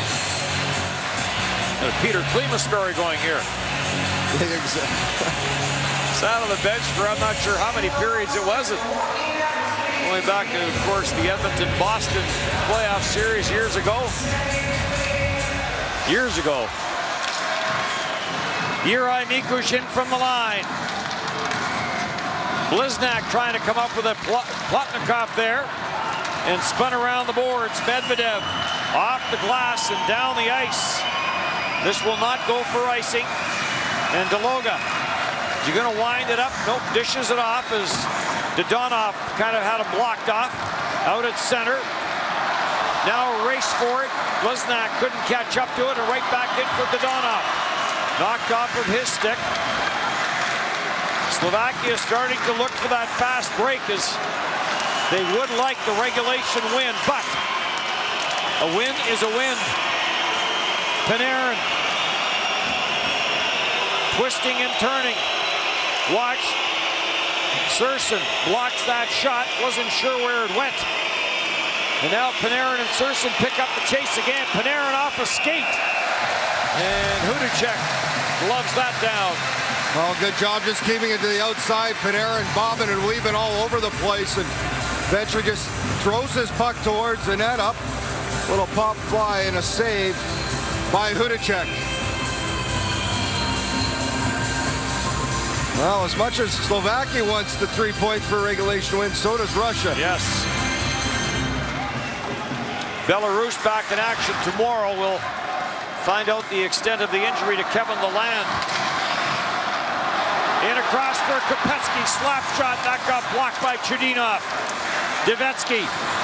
And Peter Klima story going here. Sat on the bench for I'm not sure how many periods it wasn't. Going back to, of course, the Edmonton-Boston playoff series years ago. Years ago. Juraj Mikuš in from the line. Bliznak trying to come up with a Pl Plotnikov there and spun around the boards. Medvedev off the glass and down the ice. This will not go for icing. And Deloga, is he going to wind it up? Nope, dishes it off as Dodonov kind of had him blocked off out at center. Now a race for it. Bliznak couldn't catch up to it, and right back in for Dodonov. Knocked off with his stick. Slovakia starting to look for that fast break as they would like the regulation win, but a win is a win. Panarin twisting and turning. Watch. Surson blocks that shot. Wasn't sure where it went. And now Panarin and Surson pick up the chase again. Panarin off a skate. And Hudacek gloves that down. Well, good job just keeping it to the outside. Panarin bobbing and weaving all over the place, and eventually just throws his puck towards the net. Up. Little pop fly and a save by Hudacek. Well, as much as Slovakia wants the three points for a regulation win, so does Russia. Yes. Belarus back in action tomorrow. We'll find out the extent of the injury to Kevin Laland. In across for Kopetsky, slap shot, that got blocked by Chudinov. Devetsky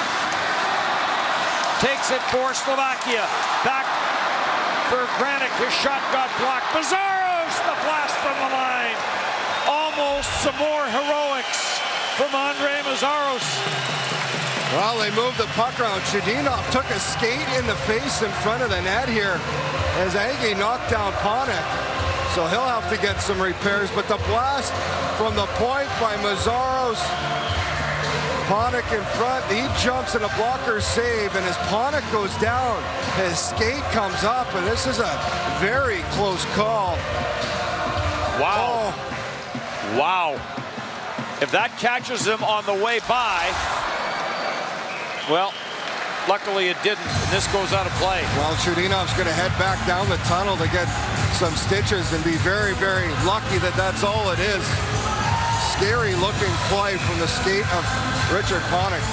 takes it for Slovakia. Back for Granic, his shot got blocked. Mazaros, the blast from the line. Almost some more heroics from Andre Mazaros. Well, they moved the puck around. Chudinov took a skate in the face in front of the net here as Aggie knocked down Panik. So he'll have to get some repairs. But the blast from the point by Mazaros. Panik in front. He jumps in a blocker save. And as Panik goes down, his skate comes up. And this is a very close call. Wow. Oh. Wow. If that catches him on the way by, well, luckily it didn't, and this goes out of play. Well, Chudinov's going to head back down the tunnel to get some stitches and be very, very lucky that that's all it is. Scary looking play from the skate of Richard Panik.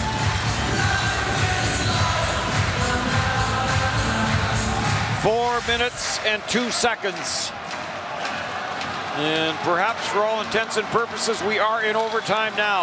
Four minutes and two seconds. And perhaps for all intents and purposes, we are in overtime now.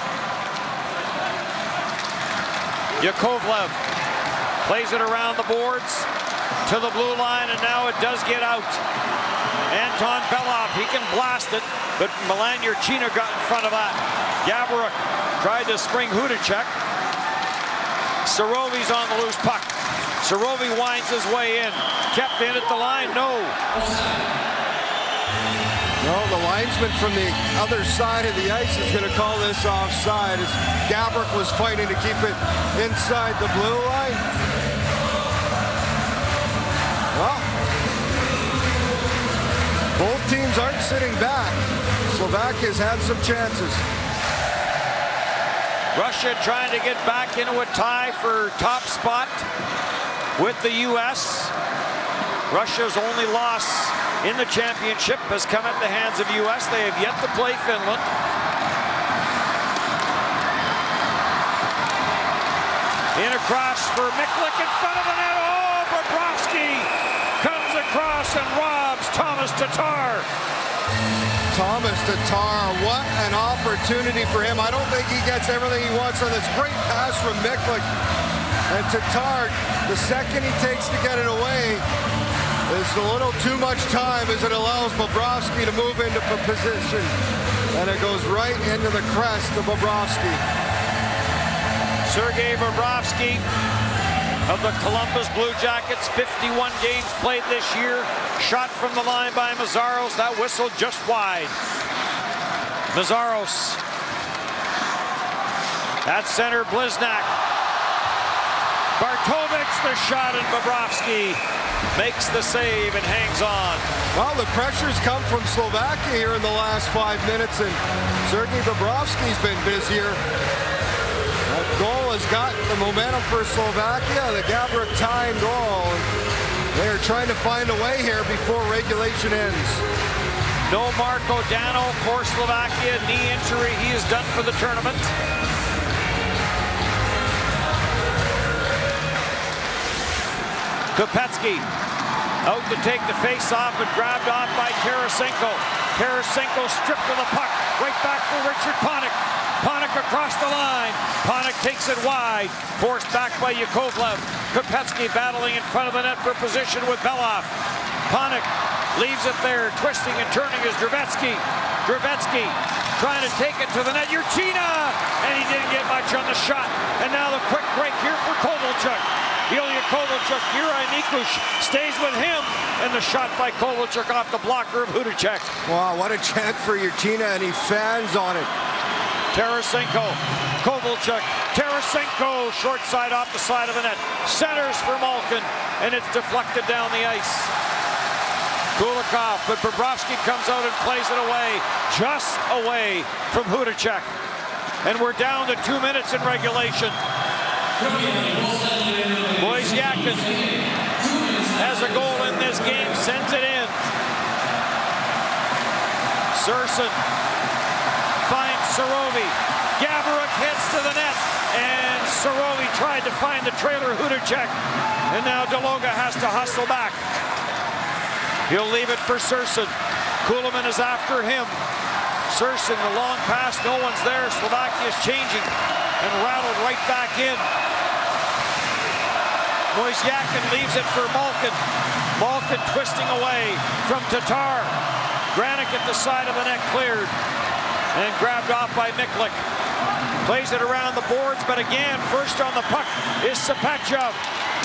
Yakovlev plays it around the boards to the blue line, and now it does get out. Anton Belov, he can blast it, but Milan Yurchina got in front of that. Gaborik tried to spring Hudacek. Sarovi's on the loose puck. Sarovi winds his way in. Kept in at the line, no. No, the linesman from the other side of the ice is going to call this offside as Gaborik was fighting to keep it inside the blue line. Well, both teams aren't sitting back. Slovakia's had some chances. Russia trying to get back into a tie for top spot with the U S Russia's only loss in the championship has come at the hands of U S. They have yet to play Finland. In across for Miklik in front of the net. Oh, Bobrovsky comes across and robs Thomas Tatar. Thomas Tatar, what an opportunity for him. I don't think he gets everything he wants on this great pass from Miklik. And Tatar, the second he takes to get it away, is a little too much time as it allows Bobrovsky to move into position. And it goes right into the crest of Bobrovsky. Sergei Bobrovsky of the Columbus Blue Jackets, fifty-one games played this year. Shot from the line by Meszaros. That whistle just wide. Meszaros. At center, Bliznak. Bartovich, the shot, and Bobrovsky makes the save and hangs on. Well, the pressure's come from Slovakia here in the last five minutes, and Sergei Bobrovsky's been busier. That goal has got the momentum for Slovakia, the Gaborik tying goal. They are trying to find a way here before regulation ends. No Marko Dano for Slovakia, knee injury. He is done for the tournament. Kopecky out to take the face-off, but grabbed off by Tarasenko. Tarasenko stripped of the puck. Right back for Richard Panik. Panik across the line. Panik takes it wide. Forced back by Yakovlev. Kopecky battling in front of the net for position with Belov. Panik leaves it there. Twisting and turning is Drevetsky. Drevetsky trying to take it to the net. Urchina! And he didn't get much on the shot. And now the quick break here for Kovalchuk. Ilya Kovalchuk. Juraj Mikuš stays with him. And the shot by Kovalchuk off the blocker of Hudacek. Wow, what a chance for Urchina, and he fans on it. Tarasenko, Kovalchuk, Tarasenko, short side off the side of the net. Centers for Malkin, and it's deflected down the ice. Kulikov, but Bobrovsky comes out and plays it away, just away from Hudacek. And we're down to two minutes in regulation. Wojciechowski has a goal in this game, sends it in. Surson finds Sarovi. Gaborik hits to the net, and Sarovi tried to find the trailer Hudacek, and now Deloga has to hustle back. He'll leave it for Surson. Kulemin is after him. Surson, the long pass, no one's there. Slovakia's changing and rattled right back in. Wojciechowski leaves it for Malkin. Malkin twisting away from Tatar. Granic at the side of the net cleared. And grabbed off by Miklik. Plays it around the boards, but again, first on the puck is Sapachov.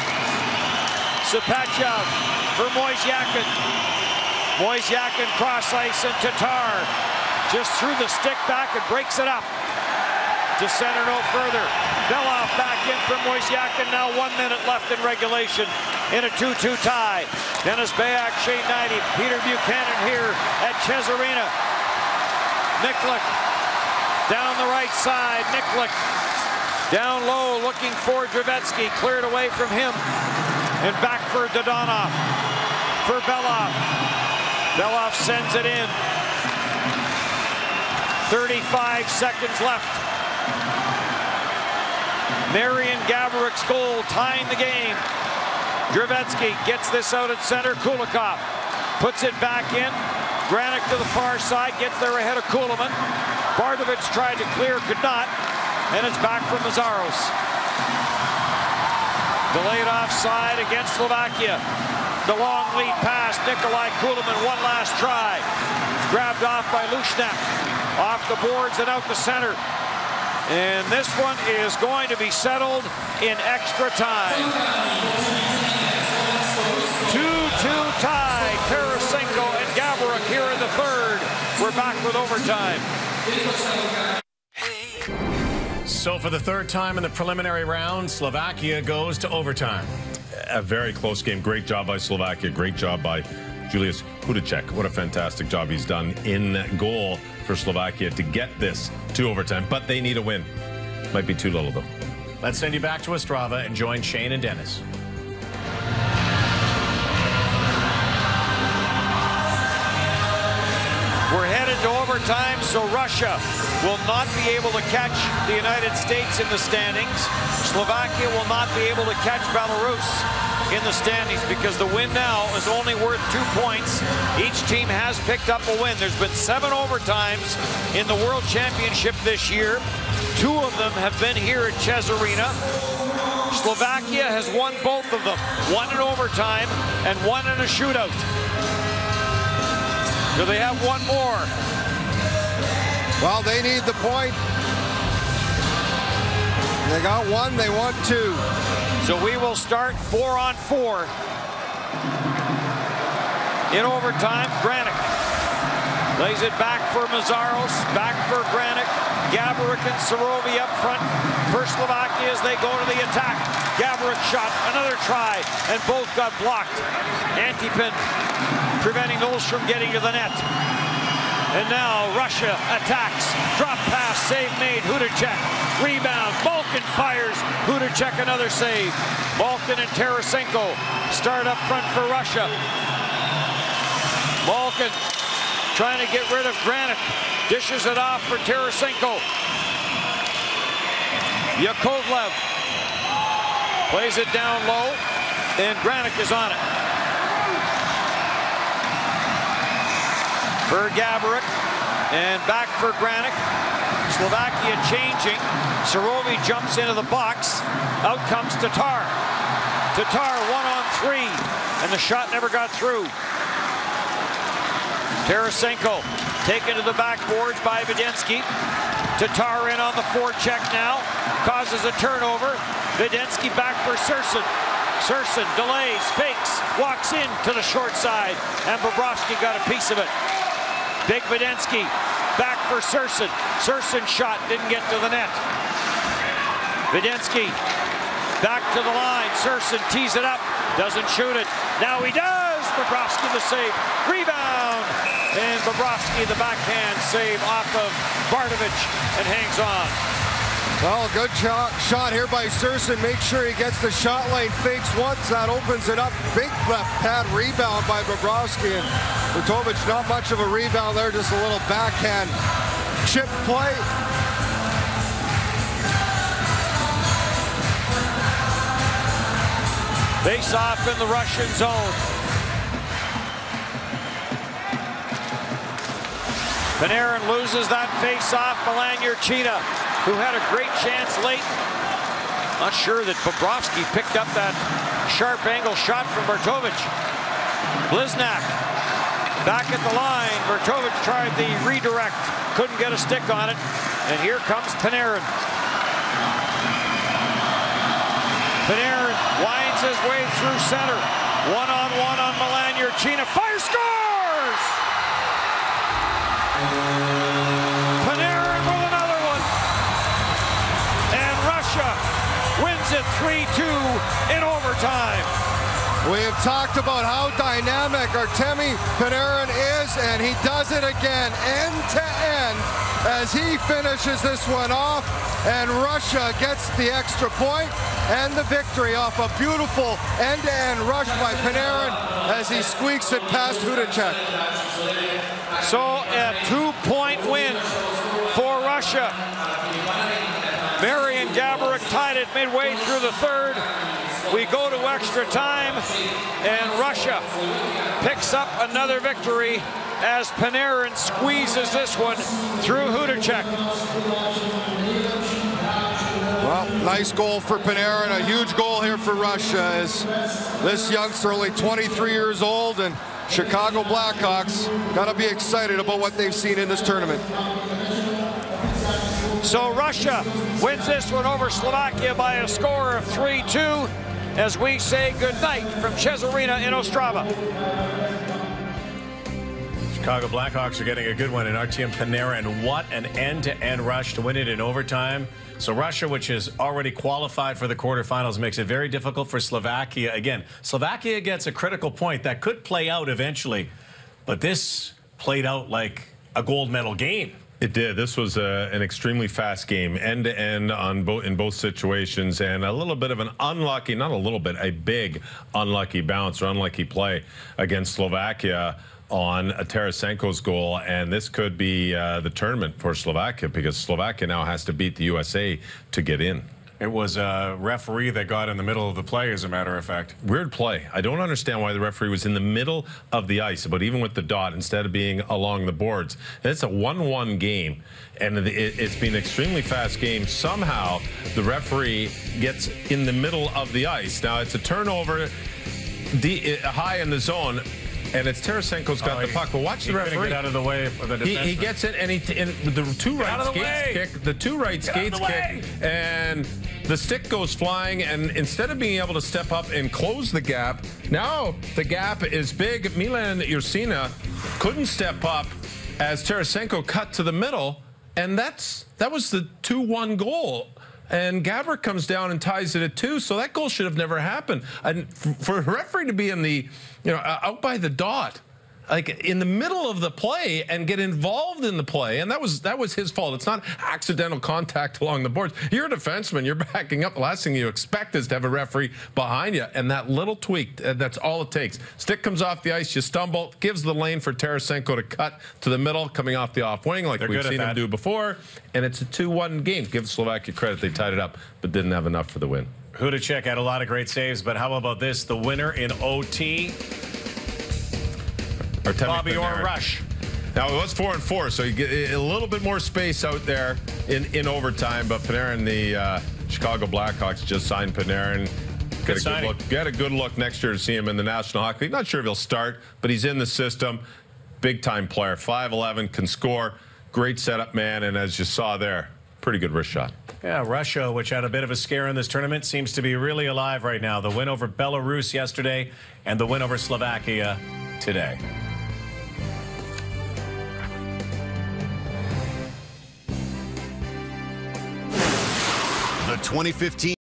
Sapachov for Wojciechowski. Wojciechowski cross ice, and Tatar just threw the stick back and breaks it up. To center no further. Belov back in from Wojciechowski. Now one minute left in regulation in a two two tie. Dennis Bayak, Shane Knighty, Peter Buchanan here at Cesarina. Miklik down the right side. Miklik down low looking for Drevetsky. Cleared away from him. And back for Dodonov. For Belov. Belov sends it in. thirty-five seconds left. Marian Gaborik's goal tying the game. Drevetsky gets this out at center. Kulikov puts it back in. Granic to the far side, gets there ahead of Kulemin. Bartovich tried to clear, could not. And it's back from Meszaros. Delayed offside against Slovakia. The long lead pass, Nikolai Kulemin, one last try. Grabbed off by Lushnak. Off the boards and out the center. And this one is going to be settled in extra time. two two tie. Tarasenko and Gaborik here in the third. We're back with overtime. So for the third time in the preliminary round, Slovakia goes to overtime. A very close game. Great job by Slovakia. Great job by Julius Hudacek. What a fantastic job he's done in goal for Slovakia to get this to overtime. But they need a win. Might be too little, though. Let's send you back to Ostrava and join Shane and Dennis. overtime, so Russia will not be able to catch the United States in the standings. Slovakia will not be able to catch Belarus in the standings because the win now is only worth two points. Each team has picked up a win. There's been seven overtimes in the World Championship this year. Two of them have been here at Ches Arena. Slovakia has won both of them, one in overtime and one in a shootout. Do they have one more? Well, they need the point. They got one, they want two. So we will start four on four. In overtime, Granic lays it back for Mazaros, back for Granic. Gaborik and Sarovi up front for Slovakia as they go to the attack. Gaborik shot, another try, and both got blocked. Antipin preventing those from getting to the net. And now Russia attacks. Drop pass, save made, Hudacek. Rebound, Malkin fires. Hudacek another save. Malkin and Tarasenko start up front for Russia. Malkin trying to get rid of Granic. Dishes it off for Tarasenko. Yakovlev plays it down low, and Granic is on it. For Gaborik, and back for Granic. Slovakia changing. Sarovi jumps into the box. Out comes Tatar. Tatar one on three, and the shot never got through. Tarasenko taken to the backboards by Vidensky. Tatar in on the forecheck now. Causes a turnover. Vidensky back for Surson. Surson delays, fakes, walks in to the short side, and Bobrovsky got a piece of it. Big Vidensky back for Surson. Surson shot, didn't get to the net. Vidensky back to the line. Surson tees it up, doesn't shoot it. Now he does. Bobrovsky the save. Rebound. And Bobrovsky the backhand save off of Bardovich and hangs on. Well, good shot, shot here by Surson. Make sure he gets the shot line, fakes once, that opens it up. Big left pad rebound by Bobrovsky. And Butovic, not much of a rebound there, just a little backhand chip play. Face off in the Russian zone. Panarin loses that face-off. Milan Jurchina, who had a great chance late. Not sure that Bobrovsky picked up that sharp angle shot from Bertovich. Bliznak back at the line. Bertovich tried the redirect. Couldn't get a stick on it. And here comes Panarin. Panarin winds his way through center. One-on-one on Milan Jurchina. Fire, scores! Panarin with another one. And Russia wins it three two in overtime. We have talked about how dynamic Artemi Panarin is, and he does it again, end to end, as he finishes this one off, and Russia gets the extra point and the victory off a beautiful end-to-end rush by Panarin as he squeaks it past Hudacek. So a two-point win for Russia. Marian Gaborik tied it midway through the third. We go to extra time, and Russia picks up another victory as Panarin squeezes this one through Hudacek. Well, nice goal for Panarin, a huge goal here for Russia, as this youngster only twenty-three years old, and Chicago Blackhawks got to be excited about what they've seen in this tournament. So Russia wins this one over Slovakia by a score of three two as we say goodnight from Ches Arena in Ostrava. Chicago Blackhawks are getting a good one in Artemi Panarin. What an end-to-end rush to win it in overtime. So Russia, which is already qualified for the quarterfinals, makes it very difficult for Slovakia. Again, Slovakia gets a critical point that could play out eventually, but this played out like a gold medal game. It did. This was a, an extremely fast game, end-to-end on both in both situations, and a little bit of an unlucky, not a little bit, a big unlucky bounce or unlucky play against Slovakia. on Tarasenko's goal, and this could be uh, the tournament for Slovakia because Slovakia now has to beat the U S A to get in. It was a referee that got in the middle of the play, as a matter of fact. Weird play. I don't understand why the referee was in the middle of the ice, but even with the dot, instead of being along the boards. And it's a one one game, and it, it's been an extremely fast game. Somehow, the referee gets in the middle of the ice. Now, it's a turnover D, high in the zone. And it's Tarasenko's got oh, the puck. But watch the referee. Get out of the way for the defenseman. He, he gets it, and, he, and the two right skates way. kick, the two right get skates kick, and the stick goes flying. And instead of being able to step up and close the gap, now the gap is big. Milan Ursina couldn't step up as Tarasenko cut to the middle, and that's that was the two one goal. And Gaborik comes down and ties it at two, so that goal should have never happened. And for a referee to be in the, you know, out by the dot, like in the middle of the play and get involved in the play, and that was that was his fault. It's not accidental contact along the boards. You're a defenseman. You're backing up. The last thing you expect is to have a referee behind you, and that little tweak, that's all it takes. Stick comes off the ice, you stumble, gives the lane for Tarasenko to cut to the middle, coming off the off wing like They're we've seen him do before, and it's a two one game. Give Slovakia credit. They tied it up, but didn't have enough for the win. Hudacek had a lot of great saves, but how about this? The winner in O T, Bobby Orr Rush. Now, it was four and four, so you get a little bit more space out there in, in overtime, but Panarin, the uh, Chicago Blackhawks just signed Panarin. Get a good look, get a good look next year to see him in the National Hockey League. Not sure if he'll start, but he's in the system. Big-time player, five eleven, can score. Great setup man, and as you saw there, pretty good wrist shot. Yeah, Russia, which had a bit of a scare in this tournament, seems to be really alive right now. The win over Belarus yesterday and the win over Slovakia today. The twenty fifteen